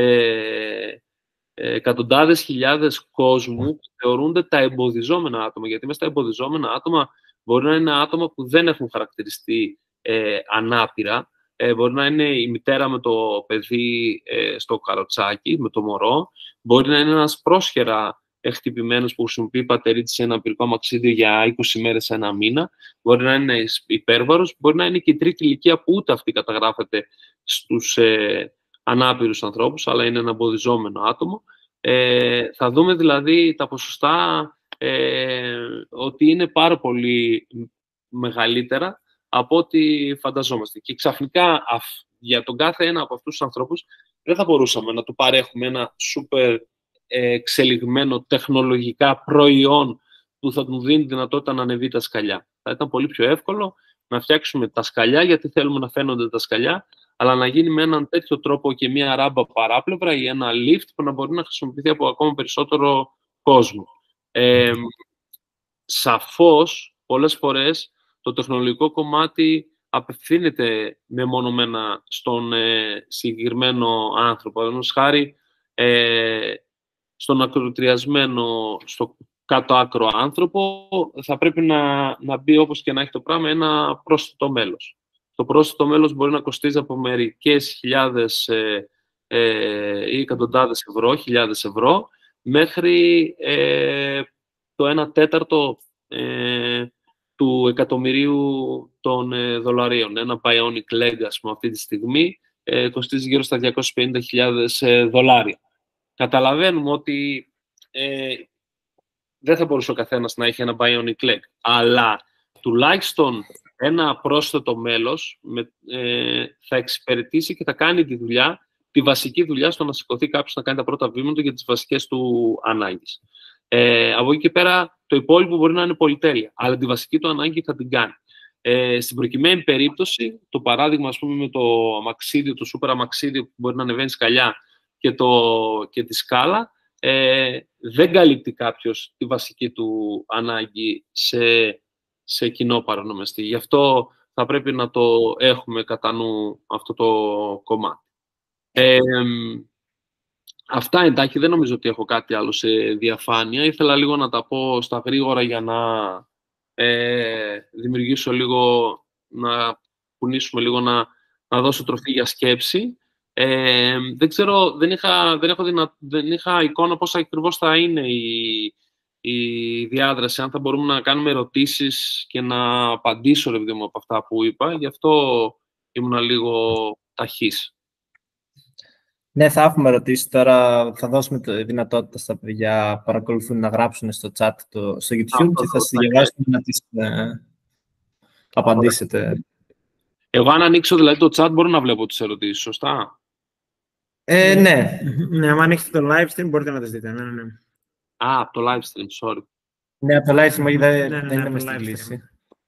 εκατοντάδες χιλιάδες κόσμου που θεωρούνται τα εμποδιζόμενα άτομα. Γιατί μέσα στα εμποδιζόμενα άτομα μπορεί να είναι άτομα που δεν έχουν χαρακτηριστεί ανάπηρα. Μπορεί να είναι η μητέρα με το παιδί στο καροτσάκι, με το μωρό. Μπορεί να είναι ένας πρόσχερα χτυπημένος που χρησιμοποιεί η πατερή της σε ένα πυρικό αμαξίδιο για 20 μέρες, ένα μήνα. Μπορεί να είναι υπέρβαρος. Μπορεί να είναι και η τρίτη ηλικία που ούτε αυτή καταγράφεται στους ανάπηρους ανθρώπους, αλλά είναι ένα εμποδιζόμενο άτομο. Θα δούμε δηλαδή τα ποσοστά ότι είναι πάρα πολύ μεγαλύτερα από ό,τι φανταζόμαστε. Και ξαφνικά για τον κάθε ένα από αυτούς τους ανθρώπους δεν θα μπορούσαμε να του παρέχουμε ένα σούπερ εξελιγμένο τεχνολογικά προϊόν που θα του δίνει δυνατότητα να ανεβεί τα σκαλιά. Θα ήταν πολύ πιο εύκολο να φτιάξουμε τα σκαλιά, γιατί θέλουμε να φαίνονται τα σκαλιά, αλλά να γίνει με έναν τέτοιο τρόπο και μια ράμπα παράπλευρα ή ένα lift που να μπορεί να χρησιμοποιηθεί από ακόμα περισσότερο κόσμο. Σαφώς, πολλές φορές, το τεχνολογικό κομμάτι απευθύνεται μεμονωμένα στον συγκεκριμένο άνθρωπο. Παραδείγματος χάρη, στον ακροτριασμένο, στο κάτω άκρο άνθρωπο, θα πρέπει να μπει, όπως και να έχει το πράγμα, ένα πρόσθετο μέλος. Το πρόσθετο μέλος μπορεί να κοστίζει από μερικές χιλιάδες ή εκατοντάδες ευρώ, χιλιάδες ευρώ, μέχρι το 1/4 του εκατομμυρίου των δολαρίων. Ένα bionic leg, ας πούμε, αυτή τη στιγμή κοστίζει γύρω στα 250.000 δολάρια. Καταλαβαίνουμε ότι δεν θα μπορούσε ο καθένας να έχει ένα bionic leg, αλλά τουλάχιστον ένα πρόσθετο μέλος θα εξυπηρετήσει και θα κάνει τη δουλειά, τη βασική δουλειά στο να σηκωθεί κάποιος να κάνει τα πρώτα βήματα για τις βασικές του ανάγκες. Από εκεί και πέρα το υπόλοιπο μπορεί να είναι πολυτέλεια, αλλά τη βασική του ανάγκη θα την κάνει. Στην προκειμένη περίπτωση, το παράδειγμα, ας πούμε, με το αμαξίδιο, το σούπερ αμαξίδιο που μπορεί να ανεβαίνει σκαλιά και τη σκάλα, δεν καλύπτει κάποιος τη βασική του ανάγκη σε κοινό παρονομαστή. Γι' αυτό θα πρέπει να το έχουμε κατά νου αυτό το κομμάτι. Αυτά εντάχει, δεν νομίζω ότι έχω κάτι άλλο σε διαφάνεια. Ήθελα λίγο να τα πω στα γρήγορα για να δημιουργήσω λίγο, να κουνήσουμε λίγο, να δώσω τροφή για σκέψη. Δεν ξέρω, δεν είχα εικόνα πώς ακριβώς θα είναι η διάδραση, αν θα μπορούμε να κάνουμε ερωτήσεις και να απαντήσω ρε παιδί μου από αυτά που είπα. Γι' αυτό ήμουν λίγο ταχύς. Ναι, θα έχουμε ερωτήσεις. Τώρα θα δώσουμε τη δυνατότητα στα παιδιά που παρακολουθούν να γράψουν στο chat στο YouTube και θα σας διαβάσουμε να τις απαντήσετε. Εγώ αν ανοίξω δηλαδή το chat μπορώ να βλέπω τις ερωτήσεις, σωστά? Ναι. Ναι, αν ανοίξετε το live stream μπορείτε να τις δείτε. Ναι. Από το live stream, sorry. Ναι, από το live stream, δεν είναι μες στην κλίση.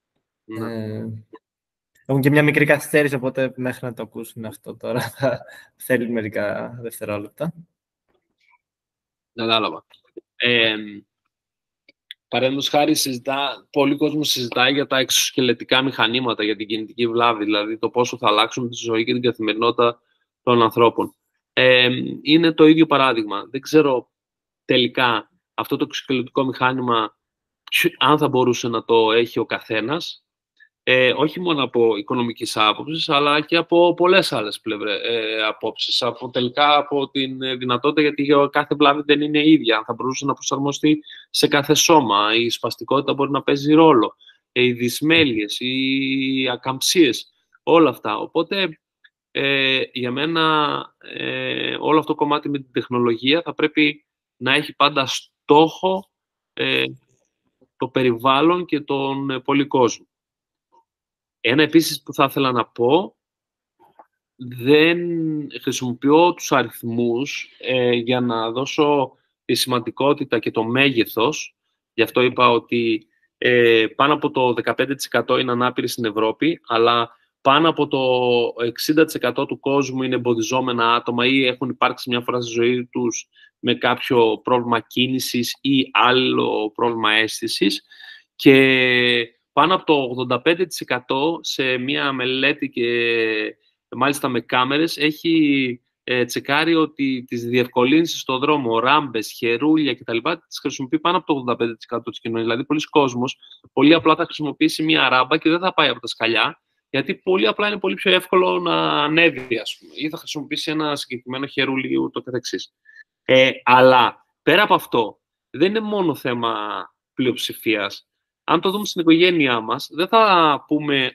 Έχουν και μια μικρή καθυστέρηση, οπότε μέχρι να το ακούσουν αυτό τώρα θα θέλει μερικά δευτερόλεπτα. Κατάλαβα. Παραδείγματος χάρη, πολλοί κόσμος συζητάει για τα εξωσκελετικά μηχανήματα, για την κινητική βλάβη, δηλαδή το πόσο θα αλλάξουν τη ζωή και την καθημερινότητα των ανθρώπων. Είναι το ίδιο παράδειγμα. Δεν ξέρω τελικά αυτό το εξωσκελετικό μηχάνημα αν θα μπορούσε να το έχει ο καθένας, όχι μόνο από οικονομικής άποψης, αλλά και από πολλές άλλες απόψεις. Τελικά από την δυνατότητα, γιατί κάθε βλάβη δεν είναι ίδια. Αν θα μπορούσε να προσαρμοστεί σε κάθε σώμα, η σπαστικότητα μπορεί να παίζει ρόλο, οι δυσμέλειες, οι ακαμψίες, όλα αυτά. Οπότε, για μένα, όλο αυτό το κομμάτι με την τεχνολογία θα πρέπει να έχει πάντα στόχο το περιβάλλον και τον πολυκόσμο. Ένα επίσης που θα ήθελα να πω, δεν χρησιμοποιώ τους αριθμούς για να δώσω τη σημαντικότητα και το μέγεθος. Γι' αυτό είπα ότι πάνω από το 15% είναι ανάπηροι στην Ευρώπη, αλλά πάνω από το 60% του κόσμου είναι εμποδιζόμενα άτομα ή έχουν υπάρξει μια φορά στη ζωή τους με κάποιο πρόβλημα κίνησης ή άλλο πρόβλημα αίσθησης. Και πάνω από το 85% σε μια μελέτη και μάλιστα με κάμερες έχει τσεκάρει ότι τις διευκολύνσεις στον δρόμο, ράμπες, χερούλια κτλ. Τις χρησιμοποιεί πάνω από το 85% της κοινωνίας. Δηλαδή, πολλοί κόσμος πολύ απλά θα χρησιμοποιήσει μια ράμπα και δεν θα πάει από τα σκαλιά, γιατί πολύ απλά είναι πολύ πιο εύκολο να ανέβει, ας πούμε, ή θα χρησιμοποιήσει ένα συγκεκριμένο χερούλι ούτω καθεξής. Αλλά πέρα από αυτό, δεν είναι μόνο θέμα πλειοψηφίας. Αν το δούμε στην οικογένειά μας, δεν θα πούμε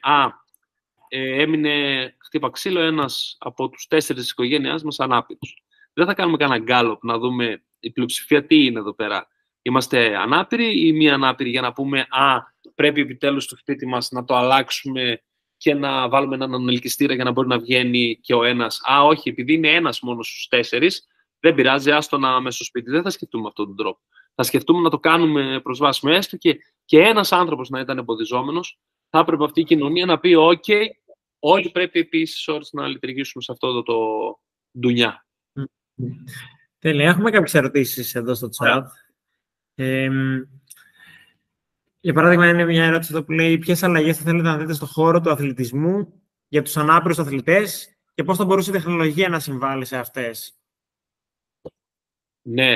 έμεινε χτύπα ξύλο ένας από τους 4 της οικογένειάς μας ανάπηρος. Δεν θα κάνουμε κανένα γκάλωπ να δούμε η πλειοψηφία τι είναι εδώ πέρα. Είμαστε ανάπηροι ή μη ανάπηροι, για να πούμε πρέπει επιτέλους στο σπίτι μας να το αλλάξουμε και να βάλουμε έναν ανελκυστήρα για να μπορεί να βγαίνει και ο ένας. Όχι, επειδή είναι ένας μόνο στους 4, δεν πειράζει, άστο να μέσα στο σπίτι. Δεν θα σκεφτούμε αυτόν τον τρόπο. Θα σκεφτούμε να το κάνουμε προσβάσιμο, έστω και ένας άνθρωπος να ήταν εμποδιζόμενος. Θα έπρεπε αυτή η κοινωνία να πει: OK, όλοι πρέπει επίσης ώρες να λειτουργήσουμε σε αυτό το ντουνιά. Τέλεια. Έχουμε κάποιες ερωτήσεις εδώ στο chat. Για παράδειγμα, είναι μια ερώτηση εδώ που λέει: ποιες αλλαγές θα θέλετε να δείτε στον χώρο του αθλητισμού για τους ανάπηρους αθλητές και πώς θα μπορούσε η τεχνολογία να συμβάλλει σε αυτές? Ναι.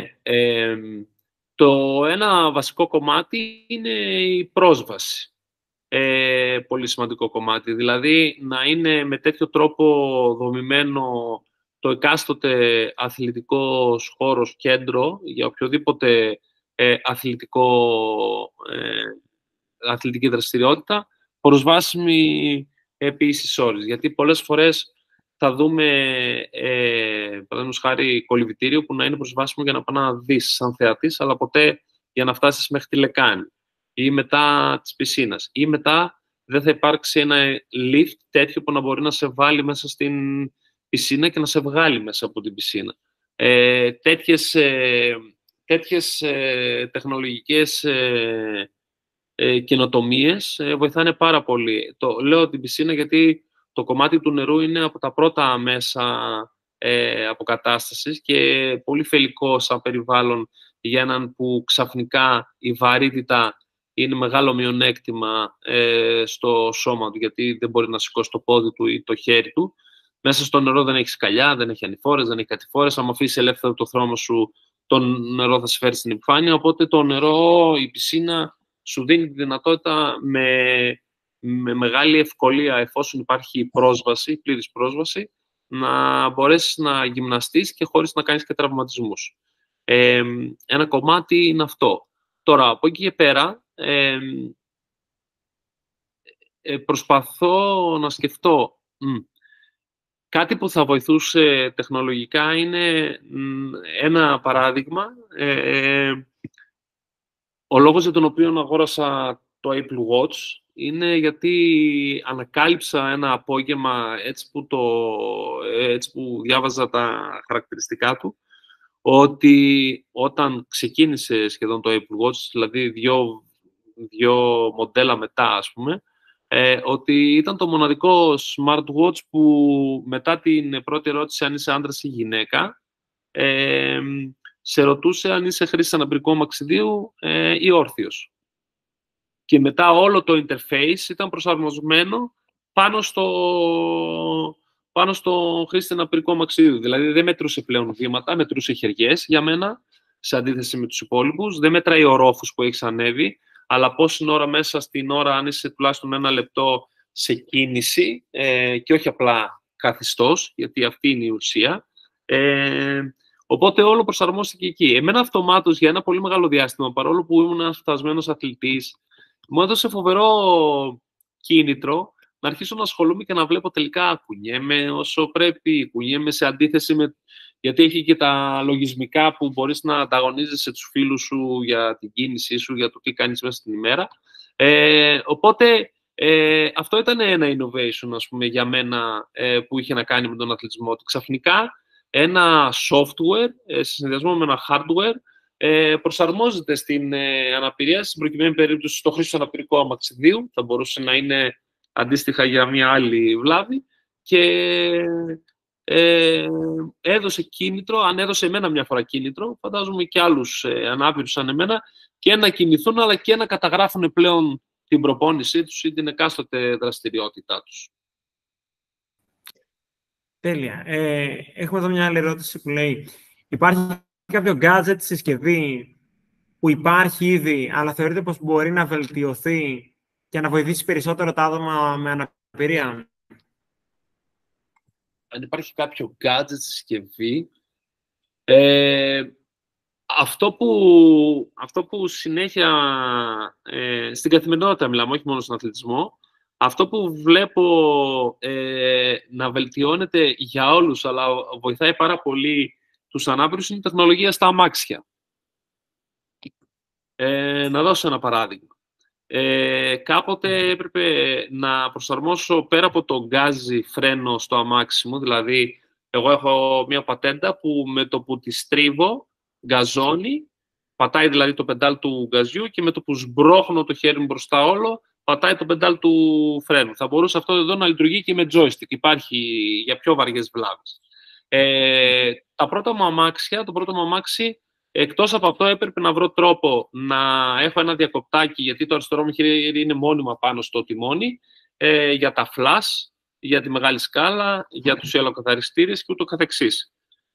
Το ένα βασικό κομμάτι είναι η πρόσβαση. Πολύ σημαντικό κομμάτι. Δηλαδή, να είναι με τέτοιο τρόπο δομημένο το εκάστοτε αθλητικός χώρος, κέντρο, για οποιοδήποτε αθλητική δραστηριότητα, προσβάσιμη επίσης ώρες. Γιατί πολλές φορές θα δούμε, παραδείγματος χάρη, κολυβητήριο που να είναι προσβάσιμο για να πάει να δεις σαν θεατής, αλλά ποτέ για να φτάσεις μέχρι τη λεκάνη ή μετά της πισίνας. Ή μετά δεν θα υπάρξει ένα lift τέτοιο που να μπορεί να σε βάλει μέσα στην πισίνα και να σε βγάλει μέσα από την πισίνα. Τέτοιες τεχνολογικές καινοτομίες βοηθάνε πάρα πολύ. Λέω την πισίνα γιατί το κομμάτι του νερού είναι από τα πρώτα μέσα αποκατάστασης και πολύ φιλικό σαν περιβάλλον για έναν που ξαφνικά η βαρύτητα είναι μεγάλο μειονέκτημα στο σώμα του, γιατί δεν μπορεί να σηκώσει το πόδι του ή το χέρι του. Μέσα στο νερό δεν έχει σκαλιά, δεν έχει ανηφόρες, δεν έχει κατηφόρες. Αν αφήσει ελεύθερο το θρόμο σου, το νερό θα σε φέρει στην επιφάνεια. Οπότε το νερό, η πισίνα, σου δίνει τη δυνατότητα με μεγάλη ευκολία, εφόσον υπάρχει πρόσβαση, πλήρης πρόσβαση, να μπορέσεις να γυμναστείς και χωρίς να κάνεις και τραυματισμούς. Ένα κομμάτι είναι αυτό. Τώρα, από εκεί και πέρα, προσπαθώ να σκεφτώ κάτι που θα βοηθούσε τεχνολογικά. Είναι ένα παράδειγμα. Ο λόγος για τον οποίο αγόρασα το Apple Watch είναι γιατί ανακάλυψα ένα απόγευμα, έτσι που διάβαζα τα χαρακτηριστικά του, ότι όταν ξεκίνησε σχεδόν το Apple Watch, δηλαδή δύο μοντέλα μετά, ας πούμε, ότι ήταν το μοναδικό smartwatch που μετά την πρώτη ερώτηση αν είσαι άντρας ή γυναίκα, σε ρωτούσε αν είσαι χρήστης αναπηρικού αμαξιδίου ή όρθιος. και μετά όλο το interface ήταν προσαρμοσμένο πάνω στο χρήστη αναπηρικού αμαξιδίου. Δηλαδή δεν μετρούσε πλέον βήματα, μετρούσε χεριές για μένα, σε αντίθεση με τους υπόλοιπους. Δεν μετράει ορόφους που έχεις ανέβει, αλλά πόση ώρα μέσα στην ώρα, αν είσαι τουλάχιστον 1 λεπτό σε κίνηση και όχι απλά καθιστός, γιατί αυτή είναι η ουσία. Οπότε όλο προσαρμόστηκε εκεί. Εμένα αυτομάτως για ένα πολύ μεγάλο διάστημα, παρόλο που ήμουν ένας φτασμένος αθλητής, μου έδωσε φοβερό κίνητρο να αρχίσω να ασχολούμαι και να βλέπω τελικά κουνιέμαι όσο πρέπει, κουνιέμαι σε αντίθεση με... Γιατί έχει και τα λογισμικά που μπορείς να ανταγωνίζεσαι τους φίλους σου για την κίνησή σου, για το τι κάνεις μέσα στην ημέρα. Οπότε αυτό ήταν ένα innovation, ας πούμε, για μένα που είχε να κάνει με τον αθλητισμό. Ξαφνικά ένα software σε συνδυασμό με ένα hardware προσαρμόζεται στην αναπηρία, στην προκειμένη περίπτωση στο χρήστη αναπηρικού αμαξιδίου, θα μπορούσε να είναι αντίστοιχα για μια άλλη βλάβη, και έδωσε κίνητρο, αν έδωσε εμένα μια φορά κίνητρο, φαντάζομαι και άλλους ανάπηρους σαν εμένα, και να κινηθούν αλλά και να καταγράφουν πλέον την προπόνησή τους ή την εκάστοτε δραστηριότητά τους. Τέλεια. Έχουμε εδώ μια άλλη ερώτηση που λέει: υπάρχει κάποιο gadget, συσκευή που υπάρχει ήδη, αλλά θεωρείτε πως μπορεί να βελτιωθεί και να βοηθήσει περισσότερο τα άτομα με αναπηρία? Αν υπάρχει κάποιο gadget, συσκευή, αυτό που συνέχεια στην καθημερινότητα μιλάμε, όχι μόνο στον αθλητισμό, αυτό που βλέπω να βελτιώνεται για όλους, αλλά βοηθάει πάρα πολύ τους ανάπηρους, είναι η τεχνολογία στα αμάξια. Να δώσω ένα παράδειγμα. Κάποτε έπρεπε να προσαρμόσω πέρα από το γκάζι φρένο στο αμάξι μου, δηλαδή εγώ έχω μια πατέντα που με το που τη στρίβω γκαζώνει, πατάει δηλαδή το πεντάλ του γκαζιού, και με το που σμπρώχνω το χέρι μου μπροστά όλο, πατάει το πεντάλ του φρένου. Θα μπορούσε αυτό εδώ να λειτουργεί και με joystick, υπάρχει για πιο βαριές βλάβες. Το πρώτο μου αμάξι, εκτός από αυτό, έπρεπε να βρω τρόπο να έχω ένα διακοπτάκι, γιατί το αριστερό μου χέρι είναι μόνιμα πάνω στο τιμόνι, για τα flash, για τη μεγάλη σκάλα, για τους ελαιοκαθαριστήρες και ούτω καθεξής.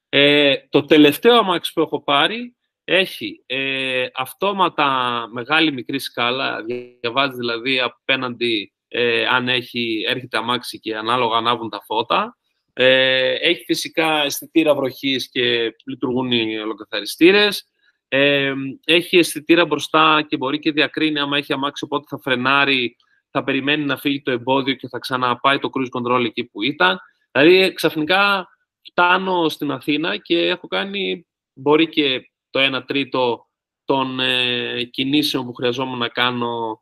Το τελευταίο αμάξι που έχω πάρει έχει αυτόματα μεγάλη μικρή σκάλα, διαβάζει δηλαδή απέναντι αν έρχεται αμάξι και ανάλογα ανάβουν τα φώτα. Έχει φυσικά αισθητήρα βροχής και λειτουργούν οι ελαιοκαθαριστήρες. Έχει αισθητήρα μπροστά και μπορεί και διακρίνει άμα έχει αμάξι, οπότε θα φρενάρει, θα περιμένει να φύγει το εμπόδιο και θα ξαναπάει το cruise control εκεί που ήταν. Δηλαδή ξαφνικά φτάνω στην Αθήνα και έχω κάνει, μπορεί και το 1 τρίτο των κινήσεων που χρειαζόμουν να κάνω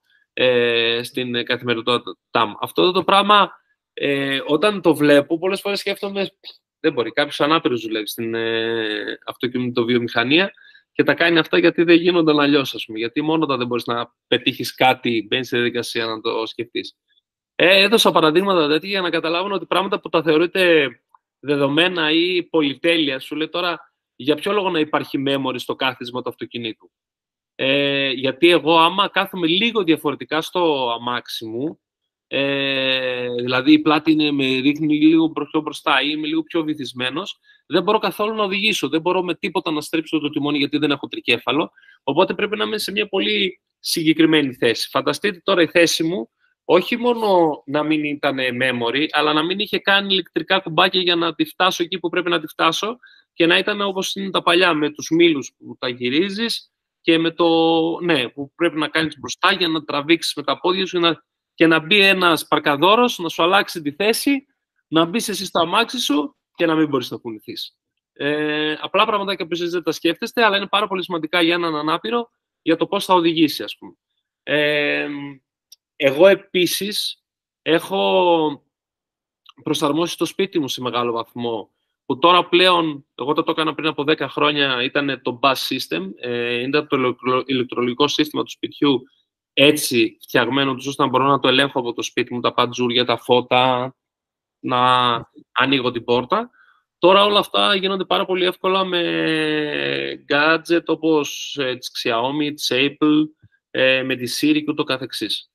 στην καθημερινότητά μου. Αυτό το πράγμα, όταν το βλέπω, πολλές φορές σκέφτομαι, δεν μπορεί, κάποιος ανάπηρος δουλεύει στην αυτοκινητοβιομηχανία και τα κάνει αυτά γιατί δεν γίνονταν αλλιώς, ας πούμε. Γιατί μόνο όταν δεν μπορείς να πετύχεις κάτι, μπαίνεις στη διαδικασία να το σκεφτείς. Έδωσα παραδείγματα τέτοια για να καταλάβουν ότι πράγματα που τα θεωρείτε δεδομένα ή πολυτέλεια, σου λέει τώρα, για ποιο λόγο να υπάρχει memory στο κάθισμα του αυτοκινήτου. Γιατί εγώ άμα κάθομαι λίγο διαφορετικά στο αμάξι μου, δηλαδή η πλάτη με ρίχνει λίγο πιο μπροστά ή είμαι λίγο πιο βυθισμένος, δεν μπορώ καθόλου να οδηγήσω, δεν μπορώ με τίποτα να στρίψω το τιμόνι γιατί δεν έχω τρικέφαλο, οπότε πρέπει να είμαι σε μια πολύ συγκεκριμένη θέση. Φανταστείτε τώρα η θέση μου, όχι μόνο να μην ήταν memory, αλλά να μην είχε κάνει ηλεκτρικά κουμπάκια για να τη φτάσω εκεί που πρέπει να τη φτάσω και να ήταν όπως είναι τα παλιά, με τους μήλους που τα γυρίζεις και με το, που πρέπει να κάνεις μπροστά για να τραβήξεις με τα πόδια σου και να μπει ένας παρκαδόρος, να σου αλλάξει τη θέση, να μπεις εσύ στο αμάξι σου και να μην μπορείς να κουνηθείς. Απλά πραγματάκια που εσείς δεν τα σκέφτεστε, αλλά είναι πάρα πολύ σημαντικά για έναν ανάπηρο για το πώς θα οδηγήσει, ας πούμε. Εγώ επίσης έχω προσαρμόσει το σπίτι μου σε μεγάλο βαθμό, που τώρα πλέον, εγώ το έκανα πριν από 10 χρόνια, ήταν το bus system, ήταν το ηλεκτρολογικό σύστημα του σπιτιού έτσι φτιαγμένο, ώστε να μπορώ να το ελέγχω από το σπίτι μου, τα παντζούρια, τα φώτα, να ανοίγω την πόρτα. Τώρα όλα αυτά γίνονται πάρα πολύ εύκολα με gadget όπως της Xiaomi, της Apple, με τη Siri και ούτω καθεξής.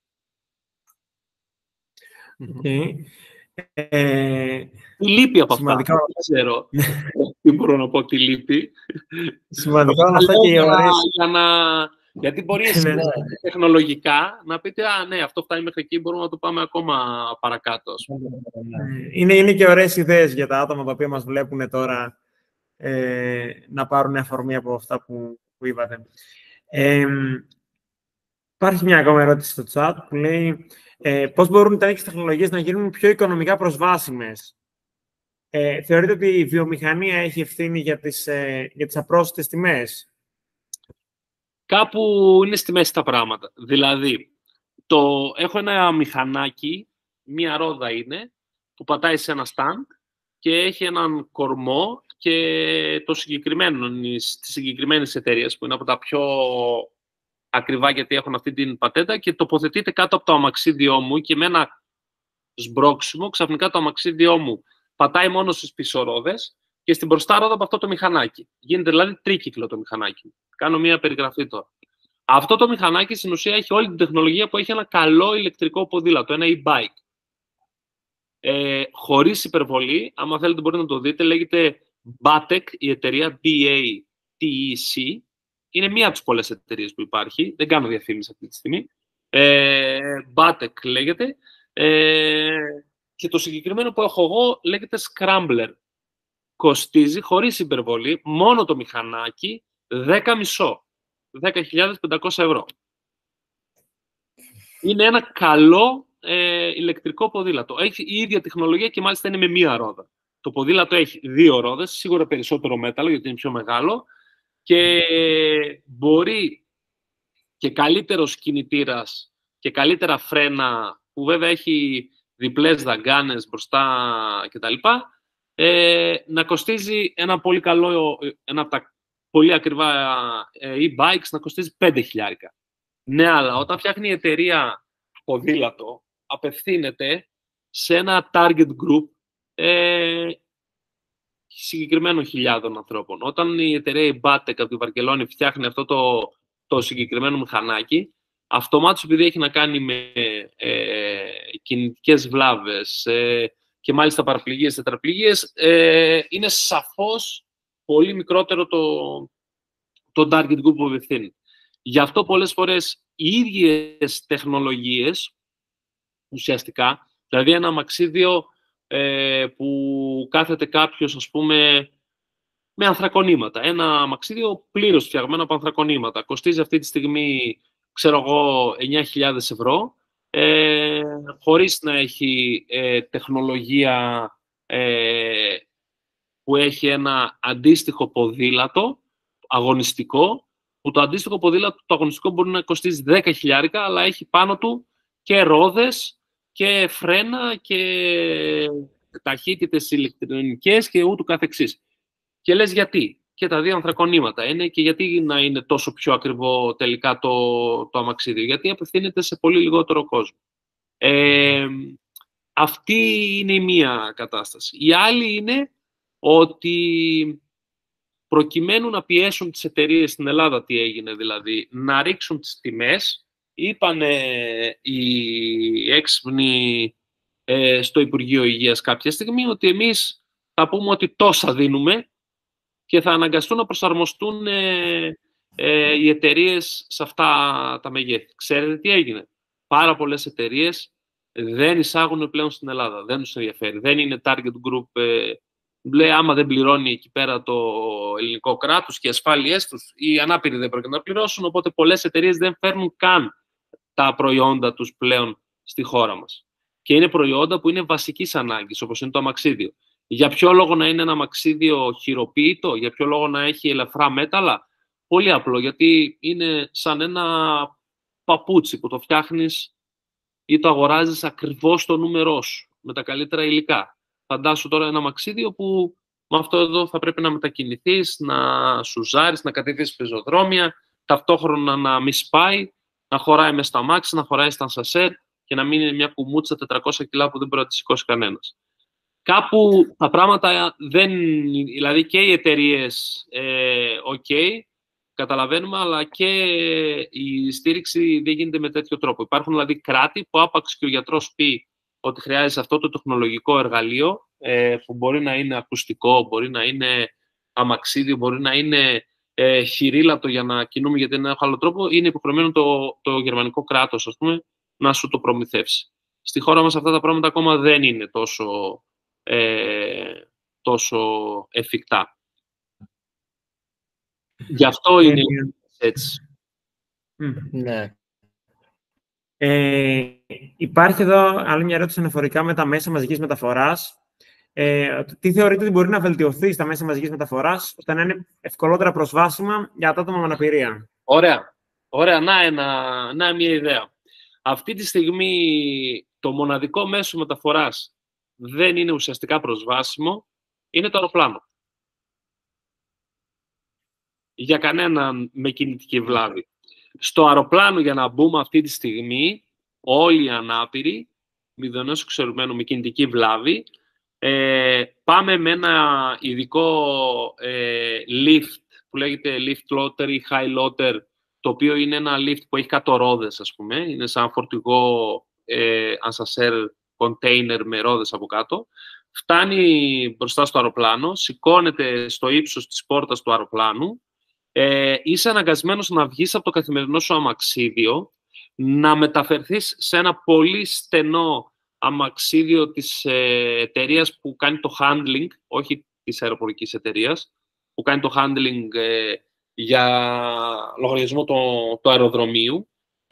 Okay. Τι λείπει από αυτά, σημαντικά... δεν ξέρω τι μπορώ να πω, τι λείπει. Σημαντικά όλα αυτά και οι ωραίες... Γιατί μπορεί εσείς τεχνολογικά να πείτε ναι, αυτό φτάνει μέχρι εκεί, μπορούμε να το πάμε ακόμα παρακάτω. Είναι και ωραίες ιδέες για τα άτομα τα οποία μας βλέπουν τώρα να πάρουν αφορμή από αυτά που είπατε. Υπάρχει μια ακόμα ερώτηση στο chat που λέει πώς μπορούν οι τέτοιες τεχνολογίες να γίνουν πιο οικονομικά προσβάσιμες. Θεωρείτε ότι η βιομηχανία έχει ευθύνη για τις απρόσιτες τιμές? Κάπου είναι στη μέση τα πράγματα. Δηλαδή, έχω ένα μηχανάκι, μία ρόδα είναι, που πατάει σε ένα stand και έχει έναν κορμό και το συγκεκριμένο στις συγκεκριμένες εταιρείες που είναι από τα πιο ακριβά γιατί έχουν αυτή την πατέντα και τοποθετείται κάτω από το αμαξίδιό μου και με ένα σμπρόξιμο ξαφνικά το αμαξίδιό μου πατάει μόνο στις πίσω ρόδες και στην μπροστά ρόδα από αυτό το μηχανάκι. Γίνεται δηλαδή τρίκυκλο το μηχανάκι. Κάνω μία περιγραφή τώρα. Αυτό το μηχανάκι στην ουσία έχει όλη την τεχνολογία που έχει ένα καλό ηλεκτρικό ποδήλατο, ένα e-bike. Χωρίς υπερβολή, άμα θέλετε μπορείτε να το δείτε, λέγεται BATEC, η εταιρεία BATEC. Είναι μία από τις πολλές εταιρείες που υπάρχει, δεν κάνω διαφήμιση αυτή τη στιγμή. BATEC λέγεται. Και το συγκεκριμένο που έχω εγώ λέγεται Scrambler. Κοστίζει, χωρίς υπερβολή, μόνο το μηχανάκι 10.500 ευρώ. Είναι ένα καλό ηλεκτρικό ποδήλατο. Έχει η ίδια τεχνολογία και μάλιστα είναι με μία ρόδα. Το ποδήλατο έχει 2 ρόδες, σίγουρα περισσότερο μέταλλο γιατί είναι πιο μεγάλο και μπορεί και καλύτερος κινητήρας και καλύτερα φρένα που βέβαια έχει διπλές δαγκάνες μπροστά κτλ. Να κοστίζει ένα από τα πολύ ακριβά e-bikes να κοστίζει 5.000. Ναι, αλλά όταν φτιάχνει η εταιρεία ποδήλατο, απευθύνεται σε ένα target group συγκεκριμένων χιλιάδων ανθρώπων. Όταν η εταιρεία BATEC από τη Βαρκελόνη φτιάχνει αυτό το συγκεκριμένο μηχανάκι, αυτομάτως επειδή έχει να κάνει με κινητικές βλάβες και μάλιστα παραπληγίες, τετραπληγίες, είναι σαφώς πολύ μικρότερο το target group που απευθύνει. Γι' αυτό πολλές φορές οι ίδιες τεχνολογίες, ουσιαστικά, δηλαδή ένα αμαξίδιο που κάθεται κάποιος, ας πούμε, με ανθρακονήματα. Ένα αμαξίδιο πλήρως φτιαγμένο από ανθρακονήματα. Κοστίζει αυτή τη στιγμή, ξέρω εγώ, 9.000 ευρώ, χωρίς να έχει τεχνολογία που έχει ένα αντίστοιχο ποδήλατο αγωνιστικό, που το αντίστοιχο ποδήλατο το αγωνιστικό μπορεί να κοστίζει 10.000, αλλά έχει πάνω του και ρόδες και φρένα και ταχύτητες ηλεκτρονικές και ούτου καθεξής. Και λες γιατί. Και τα δύο ανθρακονήματα είναι και γιατί να είναι τόσο πιο ακριβό τελικά το αμαξίδιο. Γιατί απευθύνεται σε πολύ λιγότερο κόσμο. Αυτή είναι η μία κατάσταση. Η άλλη είναι ότι προκειμένου να πιέσουν τις εταιρείες στην Ελλάδα, τι έγινε δηλαδή, να ρίξουν τις τιμές, είπανε οι έξυπνοι στο Υπουργείο Υγείας κάποια στιγμή ότι εμείς θα πούμε ότι τόσα δίνουμε και θα αναγκαστούν να προσαρμοστούν οι εταιρείες σε αυτά τα μεγέθη. Ξέρετε τι έγινε. Πάρα πολλές εταιρείες δεν εισάγουν πλέον στην Ελλάδα. Δεν τους ενδιαφέρει. Δεν είναι target group. Λέει, άμα δεν πληρώνει εκεί πέρα το ελληνικό κράτος και οι ασφάλειές τους, οι ανάπηροι δεν πρόκειται να πληρώσουν, οπότε πολλές εταιρείες δεν φέρνουν καν τα προϊόντα τους πλέον στη χώρα μας. Και είναι προϊόντα που είναι βασικής ανάγκης, όπως είναι το αμαξίδιο. Για ποιο λόγο να είναι ένα αμαξίδιο χειροποίητο, για ποιο λόγο να έχει ελαφρά μέταλλα? Πολύ απλό, γιατί είναι σαν ένα παπούτσι που το φτιάχνεις ή το αγοράζεις ακριβώς στο νούμερό σου, με τα καλύτερα υλικά. Φαντάσου τώρα ένα αμαξίδιο που με αυτό εδώ θα πρέπει να μετακινηθείς, να σουζάρεις, να κατεβείς πεζοδρόμια, ταυτόχρονα να μη σπάει, να χωράει μες στα αμάξι, να χωράει στα σασέρ και να μην είναι μια κουμούτσα 400 κιλά που δεν μπορεί να τη σηκώσει κανένας. Κάπου τα πράγματα δεν... Δηλαδή και οι εταιρείες, καταλαβαίνουμε, αλλά και η στήριξη δεν γίνεται με τέτοιο τρόπο. Υπάρχουν δηλαδή κράτη που άπαξ και ο γιατρός πει ότι χρειάζεται αυτό το τεχνολογικό εργαλείο, που μπορεί να είναι ακουστικό, μπορεί να είναι αμαξίδιο, μπορεί να είναι χειρίλατο για να κινούμε, γιατί δεν έχω άλλο τρόπο, είναι υποχρεωμένο το γερμανικό κράτος, ας πούμε, να σου το προμηθεύσει. Στη χώρα μας αυτά τα πράγματα ακόμα δεν είναι τόσο εφικτά. Γι' αυτό είναι έτσι. Ναι. Υπάρχει εδώ άλλη μια ερώτηση αναφορικά με τα μέσα μαζικής μεταφοράς. Τι θεωρείτε ότι μπορεί να βελτιωθεί στα μέσα μαζικής μεταφοράς, ώστε να είναι ευκολότερα προσβάσιμα για τα άτομα με αναπηρία? Ωραία. Να μια ιδέα. Αυτή τη στιγμή το μοναδικό μέσο μεταφοράς δεν είναι ουσιαστικά προσβάσιμο, είναι το αεροπλάνο. Για κανέναν με κινητική βλάβη. Στο αεροπλάνο, για να μπούμε αυτή τη στιγμή, όλοι οι ανάπηροι, μηδενός εξαιρουμένου με κινητική βλάβη, πάμε με ένα ειδικό lift που λέγεται lift loader ή high loader, το οποίο είναι ένα lift που έχει κάτω ρόδες, ας πούμε. Είναι σαν φορτηγό ασανσέρ container με ρόδες από κάτω. Φτάνει μπροστά στο αεροπλάνο, σηκώνεται στο ύψος της πόρτας του αεροπλάνου, είσαι αναγκασμένος να βγεις από το καθημερινό σου αμαξίδιο, να μεταφερθείς σε ένα πολύ στενό αμαξίδιο της εταιρείας που κάνει το handling, όχι της αεροπορικής εταιρείας, που κάνει το handling για λογαριασμό του αεροδρομίου.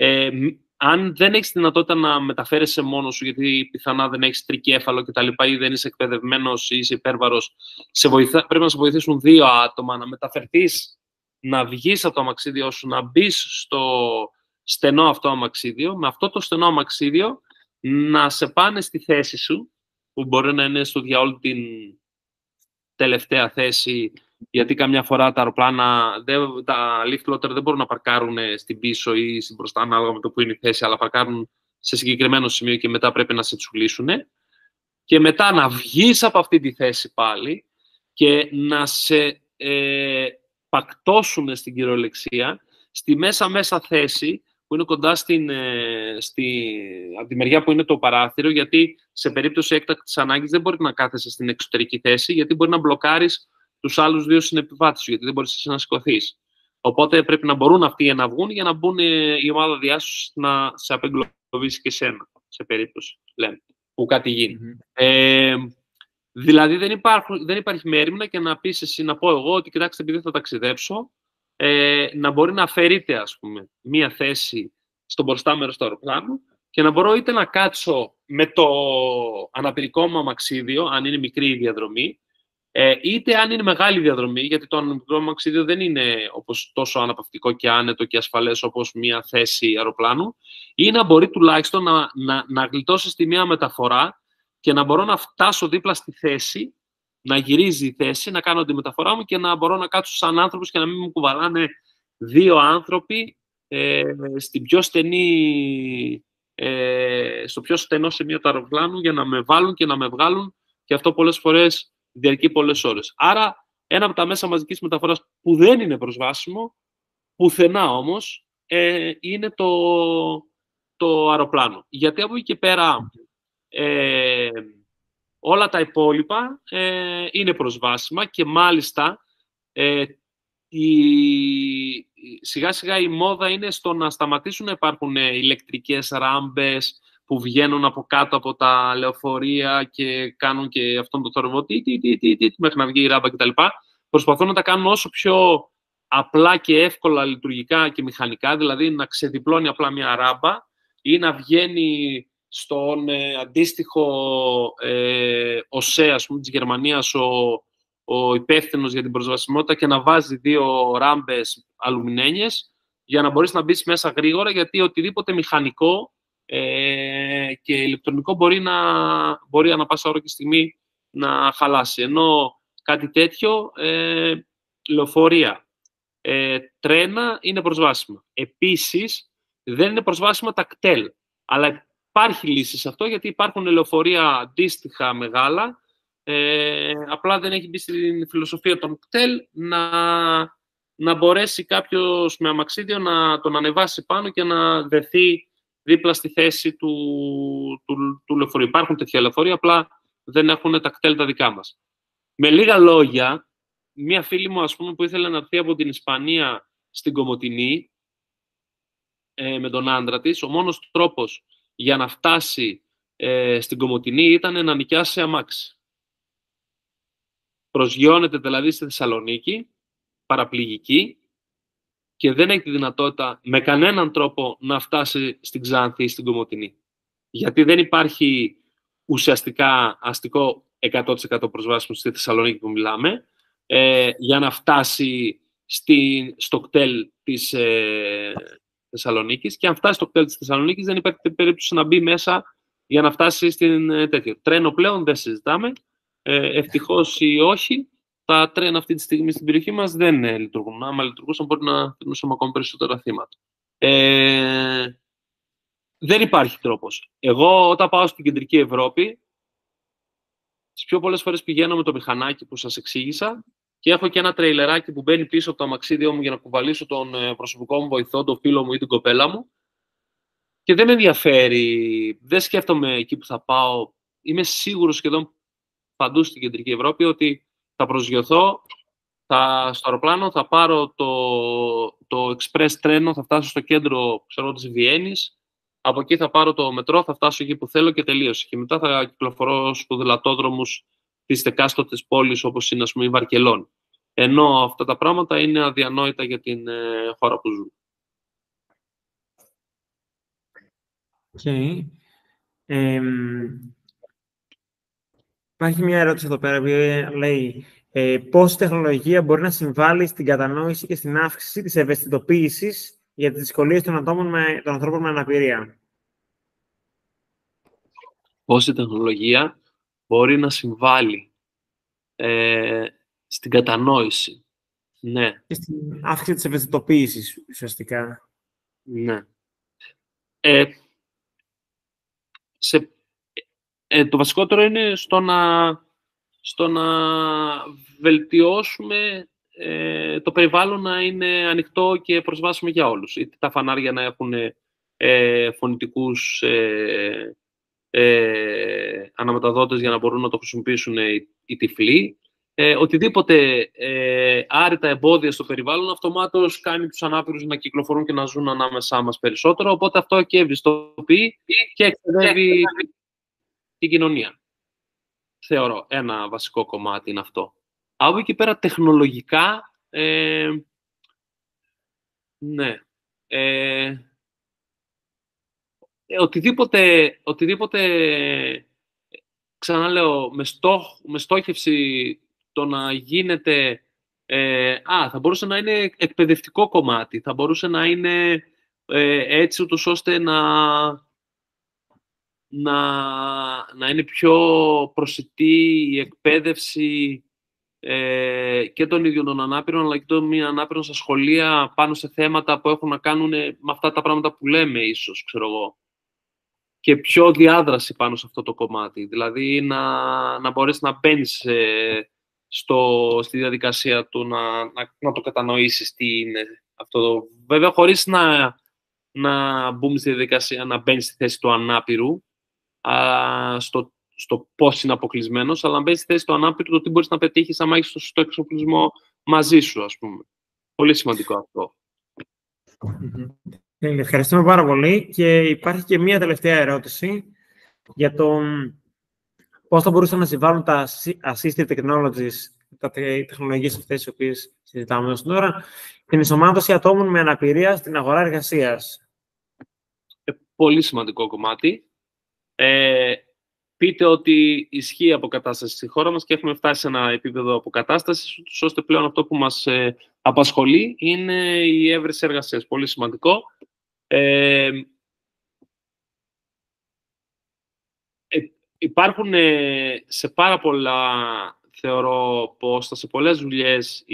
Αν δεν έχεις δυνατότητα να μεταφέρεσαι μόνος σου, γιατί πιθανά δεν έχεις τρικέφαλο κτλ. Ή δεν είσαι εκπαιδευμένος ή είσαι υπέρβαρος, πρέπει να σε βοηθήσουν 2 άτομα να μεταφερθείς, να βγεις από το αμαξίδιό σου, να μπεις στο στενό αυτό αμαξίδιο, με αυτό το στενό αμαξίδιο να σε πάνε στη θέση σου, που μπορεί να είναι στο διαόλου την τελευταία θέση, γιατί καμιά φορά τα αεροπλάνα, τα lift loader δεν μπορούν να παρκάρουν στην πίσω ή στην μπροστά, ανάλογα με το που είναι η θέση, αλλά παρκάρουν σε συγκεκριμένο σημείο και μετά πρέπει να σε τσουλήσουν. Και μετά να βγεις από αυτή τη θέση πάλι και να σε πακτώσουν στην κυριολεξία στη μέσα θέση, που είναι κοντά από τη μεριά που είναι το παράθυρο, γιατί σε περίπτωση έκτακτης ανάγκης δεν μπορεί να κάθεσαι στην εξωτερική θέση, γιατί μπορεί να μπλοκάρεις τους άλλους 2 συνεπιβάτες, γιατί δεν μπορείς να σηκωθείς. Οπότε πρέπει να μπορούν αυτοί να βγουν για να μπουν η ομάδα διάσωσης να σε απεγκλωβίσει και σένα, σε περίπτωση που κάτι γίνει. Δηλαδή δεν υπάρχει μέριμνα και να πεις εσύ, να πω εγώ ότι κοιτάξτε, επειδή θα ταξιδέψω, να μπορεί να αφαιρείται, ας πούμε, μία θέση στο μπροστά μέρος του αεροπλάνου και να μπορώ είτε να κάτσω με το αναπηρικό μου αμαξίδιο, αν είναι μικρή η διαδρομή, είτε αν είναι μεγάλη διαδρομή, γιατί το αναπηρικό μου αμαξίδιο δεν είναι τόσο αναπαυτικό και άνετο και ασφαλές όπως μία θέση αεροπλάνου, ή να μπορεί τουλάχιστον να γλιτώσει στη μία μεταφορά και να μπορώ να φτάσω δίπλα στη θέση, να γυρίζει η θέση, να κάνω τη μεταφορά μου και να μπορώ να κάτσω σαν άνθρωπος και να μην μου κουβαλάνε 2 άνθρωποι στο πιο στενό σημείο του αεροπλάνου για να με βάλουν και να με βγάλουν, και αυτό πολλές φορές διαρκεί πολλές ώρες. Άρα, ένα από τα μέσα μαζικής μεταφοράς που δεν είναι προσβάσιμο, πουθενά όμως, είναι το αεροπλάνο. Γιατί από εκεί και πέρα όλα τα υπόλοιπα είναι προσβάσιμα και μάλιστα σιγά σιγά η μόδα είναι στο να σταματήσουν να υπάρχουν ηλεκτρικές ράμπες που βγαίνουν από κάτω από τα λεωφορεία και κάνουν και αυτόν τον θόρυβο μέχρι να βγει η ράμπα κτλ. Προσπαθούν να τα κάνουν όσο πιο απλά και εύκολα λειτουργικά και μηχανικά, δηλαδή να ξεδιπλώνει απλά μια ράμπα ή να βγαίνει στον αντίστοιχο ΟΣΕ, ας πούμε, της Γερμανίας, ο υπεύθυνος για την προσβασιμότητα και να βάζει 2 ράμπες αλουμινένιες για να μπορείς να μπεις μέσα γρήγορα, γιατί οτιδήποτε μηχανικό και ηλεκτρονικό μπορεί ανά πάσα ώρα και στιγμή να χαλάσει. Ενώ κάτι τέτοιο, λεωφορεία, τρένα είναι προσβάσιμα. Επίσης, δεν είναι προσβάσιμα τα κτέλ, αλλά υπάρχει λύση σε αυτό, γιατί υπάρχουν λεωφορεία αντίστοιχα μεγάλα, απλά δεν έχει μπει στην φιλοσοφία των κτέλ να να μπορέσει κάποιος με αμαξίδιο να τον ανεβάσει πάνω και να δεθεί δίπλα στη θέση του λεωφορείου. Υπάρχουν τέτοια λεωφορεία, απλά δεν έχουν τα κτέλ τα δικά μας. Με λίγα λόγια, μία φίλη μου, ας πούμε, που ήθελε να έρθει από την Ισπανία στην Κομοτηνή με τον άντρα της, ο μόνος τρόπος για να φτάσει στην Κομοτηνή ήταν να νοικιάσει αμάξι. Προσγειώνεται δηλαδή στη Θεσσαλονίκη, παραπληγική, και δεν έχει τη δυνατότητα με κανέναν τρόπο να φτάσει στην Ξάνθη ή στην Κομοτηνή. Γιατί δεν υπάρχει ουσιαστικά αστικό 100% προσβάσιμο στη Θεσσαλονίκη που μιλάμε, για να φτάσει στο κτέλ της Θεσσαλονίκης, και αν φτάσει στο κτέλ της Θεσσαλονίκης δεν υπάρχει περίπτωση να μπει μέσα για να φτάσει στην τέτοιο. Τρένο πλέον δεν συζητάμε. Ευτυχώς ή όχι, τα τρένα αυτή τη στιγμή στην περιοχή μας δεν λειτουργούν. Άμα λειτουργούσαν, μπορεί να θύμωσαμε ακόμα περισσότερα θύματα. Δεν υπάρχει τρόπος. Εγώ, όταν πάω στην κεντρική Ευρώπη, τις πιο πολλές φορές πηγαίνω με το μηχανάκι που σας εξήγησα και έχω και ένα τρέιλεράκι που μπαίνει πίσω από το αμαξίδιο μου για να κουβαλήσω τον προσωπικό μου βοηθό, τον φίλο μου ή την κοπέλα μου. Και δεν με ενδιαφέρει, δεν σκέφτομαι εκεί που θα πάω. Είμαι σίγουρος σχεδόν παντού στην κεντρική Ευρώπη ότι θα προσγειωθώ στο αεροπλάνο, θα πάρω το express τρένο, θα φτάσω στο κέντρο της Βιέννης, από εκεί θα πάρω το μετρό, θα φτάσω εκεί που θέλω και τελείωσε. Και μετά θα κυκλοφορώ στους ποδηλατόδρομους της εκάστοτες πόλης, όπως είναι, ας πούμε, η Βαρκελόνη. Ενώ αυτά τα πράγματα είναι αδιανόητα για την χώρα που ζουν. Okay. Υπάρχει μια ερώτηση εδώ πέρα που λέει πώς η τεχνολογία μπορεί να συμβάλλει στην κατανόηση και στην αύξηση της ευαισθητοποίησης για τις δυσκολίες των ανθρώπων με αναπηρία. Πώς η τεχνολογία μπορεί να συμβάλλει στην κατανόηση. Ναι. Και στην αύξηση της ευαισθητοποίησης, ουσιαστικά. Ναι. Το βασικότερο είναι στο να βελτιώσουμε το περιβάλλον να είναι ανοιχτό και προσβάσιμο για όλους. Είτε τα φανάρια να έχουν φωνητικούς αναμεταδότες για να μπορούν να το χρησιμοποιήσουν οι τυφλοί. Οτιδήποτε άρρητα εμπόδια στο περιβάλλον αυτομάτως κάνει τους ανάπηρους να κυκλοφορούν και να ζουν ανάμεσά μας περισσότερο, οπότε αυτό και ευαισθητοποιεί και εκπαιδεύει την κοινωνία. Θεωρώ ένα βασικό κομμάτι είναι αυτό. Από εκεί πέρα τεχνολογικά, ναι. Οτιδήποτε, ξαναλέω, με στόχευση το να γίνεται, θα μπορούσε να είναι εκπαιδευτικό κομμάτι, θα μπορούσε να είναι έτσι ούτως ώστε να είναι πιο προσιτή η εκπαίδευση και των ίδιων των ανάπηρων, αλλά και των μη ανάπηρων στα σχολεία πάνω σε θέματα που έχουν να κάνουν με αυτά τα πράγματα που λέμε ίσως, ξέρω εγώ. Και πιο διάδραση πάνω σε αυτό το κομμάτι. Δηλαδή να μπορείς να μπαίνεις στη διαδικασία του να το κατανοήσεις τι είναι αυτό. Βέβαια, χωρίς να μπούμε στη διαδικασία να μπαίνεις στη θέση του ανάπηρου, στο πώς είναι αποκλεισμένος, αλλά να μπαίνεις στη θέση του ανάπηρου, το τι μπορείς να πετύχεις άμα έχεις το σωστό εξοπλισμό μαζί σου, ας πούμε. Πολύ σημαντικό αυτό. Ευχαριστούμε πάρα πολύ. Και υπάρχει και μία τελευταία ερώτηση για το πώς θα μπορούσαν να συμβάλλουν τα assistive technologies, οι τεχνολογίες αυτές τις οποίες συζητάμε έως τώρα, την ενσωμάτωση ατόμων με αναπηρία στην αγορά εργασίας. Πολύ σημαντικό κομμάτι. Πείτε ότι ισχύει η αποκατάσταση στη χώρα μας και έχουμε φτάσει σε ένα επίπεδο αποκατάστασης, ώστε πλέον αυτό που μας απασχολεί είναι η έβρεση εργασίας. Πολύ σημαντικό. Υπάρχουν σε πάρα πολλά, θεωρώ, πόστα, σε πολλές δουλειές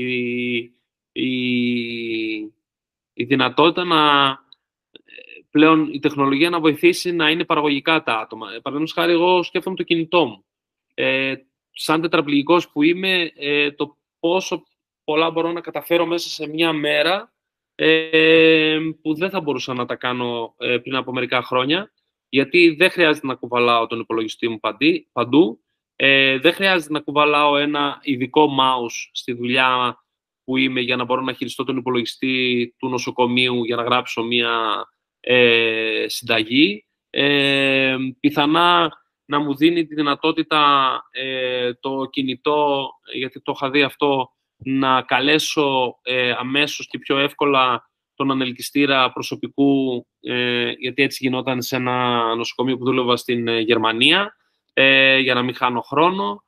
η δυνατότητα πλέον η τεχνολογία να βοηθήσει να είναι παραγωγικά τα άτομα. Παραδείγματος χάρη, εγώ σκέφτομαι το κινητό μου. Σαν τετραπληγικός που είμαι, το πολλά μπορώ να καταφέρω μέσα σε μια μέρα που δεν θα μπορούσα να τα κάνω πριν από μερικά χρόνια, γιατί δεν χρειάζεται να κουβαλάω τον υπολογιστή μου παντού, δεν χρειάζεται να κουβαλάω ένα ειδικό mouse στη δουλειά που είμαι για να μπορώ να χειριστώ τον υπολογιστή του νοσοκομείου για να γράψω μια συνταγή. Πιθανά να μου δίνει τη δυνατότητα το κινητό, γιατί το είχα δει αυτό, να καλέσω αμέσως και πιο εύκολα τον ανελκυστήρα προσωπικού, γιατί έτσι γινόταν σε ένα νοσοκομείο που δούλευα στην Γερμανία, για να μην χάνω χρόνο.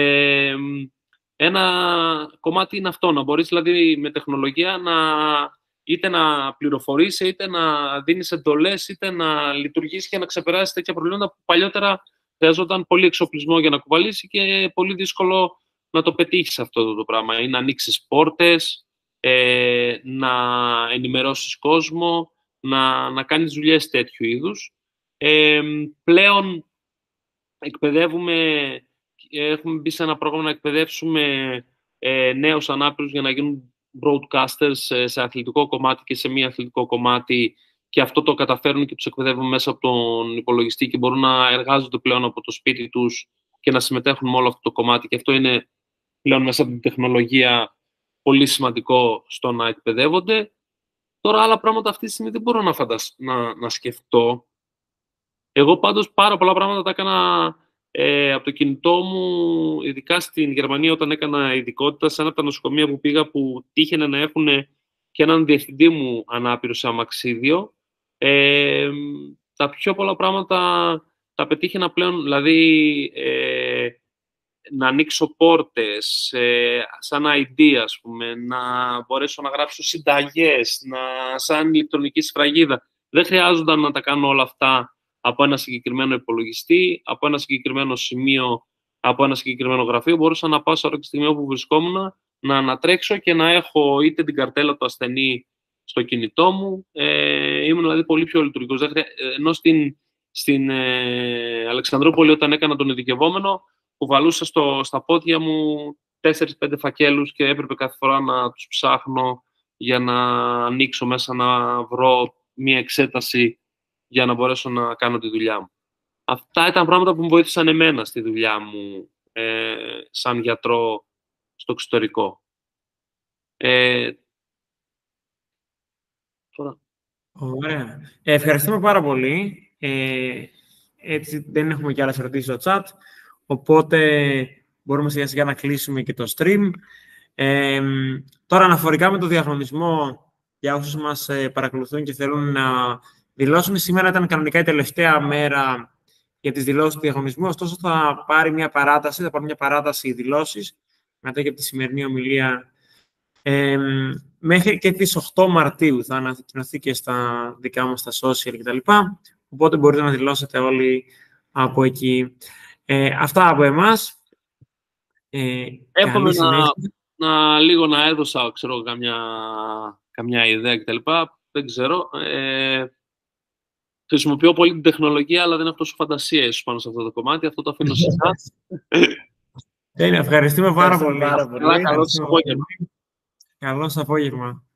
Ένα κομμάτι είναι αυτό, να μπορείς δηλαδή με τεχνολογία είτε να πληροφορείς, είτε να δίνεις εντολές, είτε να λειτουργείς και να ξεπεράσεις τέτοια προβλήματα που παλιότερα χρειαζόταν πολύ εξοπλισμό για να κουβαλήσει και πολύ δύσκολο να το πετύχεις αυτό το πράγμα. Ή να ανοίξεις πόρτες, να ενημερώσεις κόσμο, να κάνεις δουλειές τέτοιου είδους. Πλέον έχουμε μπει σε ένα πρόγραμμα να εκπαιδεύσουμε νέους ανάπηρους για να γίνουν broadcasters σε αθλητικό κομμάτι και σε μη αθλητικό κομμάτι, και αυτό το καταφέρνουν και τους εκπαιδεύουν μέσα από τον υπολογιστή και μπορούν να εργάζονται πλέον από το σπίτι τους και να συμμετέχουν με όλο αυτό το κομμάτι, και αυτό είναι πλέον μέσα από την τεχνολογία πολύ σημαντικό στο να εκπαιδεύονται. Τώρα άλλα πράγματα αυτή τη στιγμή δεν μπορώ να σκεφτώ. Εγώ πάντως πάρα πολλά πράγματα τα έκανα από το κινητό μου, ειδικά στην Γερμανία όταν έκανα ειδικότητα, σε ένα από τα νοσοκομεία που πήγα, που τύχαινε να έχουν και έναν διευθυντή μου ανάπηρο σε αμαξίδιο. Τα πιο πολλά πράγματα τα πετύχαινα πλέον, δηλαδή να ανοίξω πόρτες, σαν ID, ας πούμε, να μπορέσω να γράψω συνταγές, σαν ηλεκτρονική σφραγίδα. Δεν χρειάζονταν να τα κάνω όλα αυτά από ένα συγκεκριμένο υπολογιστή, από ένα συγκεκριμένο σημείο, από ένα συγκεκριμένο γραφείο. Μπορούσα να πάω σε όλη τη στιγμή όπου βρισκόμουν, να ανατρέξω και να έχω είτε την καρτέλα του ασθενή στο κινητό μου. Ήμουν δηλαδή πολύ πιο λειτουργικός. Ενώ στην Αλεξανδρούπολη, όταν έκανα τον ειδικευόμενο, κουβαλούσα στα πόδια μου 4-5 φακέλους και έπρεπε κάθε φορά να τους ψάχνω για να ανοίξω μέσα, να βρω μία εξέταση για να μπορέσω να κάνω τη δουλειά μου. Αυτά ήταν πράγματα που μου βοήθησαν εμένα στη δουλειά μου σαν γιατρό στο εξωτερικό. Ωραία. Ευχαριστούμε πάρα πολύ. Έτσι δεν έχουμε και άλλες ερωτήσεις στο chat, οπότε μπορούμε σιγά σιγά να κλείσουμε και το stream. Τώρα αναφορικά με το διαγωνισμό, για όσους μας παρακολουθούν και θέλουν να δηλώσουν, σήμερα ήταν κανονικά η τελευταία μέρα για τις δηλώσεις του διαγωνισμού, ωστόσο θα πάρει μια παράταση οι δηλώσεις μετά και από τη σημερινή ομιλία. Μέχρι και τις 8 Μαρτίου θα ανακοινωθεί και στα δικά μας τα social κτλ. Οπότε μπορείτε να δηλώσετε όλοι από εκεί. Αυτά από εμάς. Εύχομαι λίγο να έδωσα, ξέρω, καμιά ιδέα κτλ. Δεν ξέρω. Χρησιμοποιώ πολύ την τεχνολογία, αλλά δεν έχω τόσο φαντασία ίσως πάνω σε αυτό το κομμάτι. Αυτό το αφήνω σε εσάς. Ευχαριστούμε πάρα πολύ. Καλό σας απόγευμα. Καλό σας απόγευμα.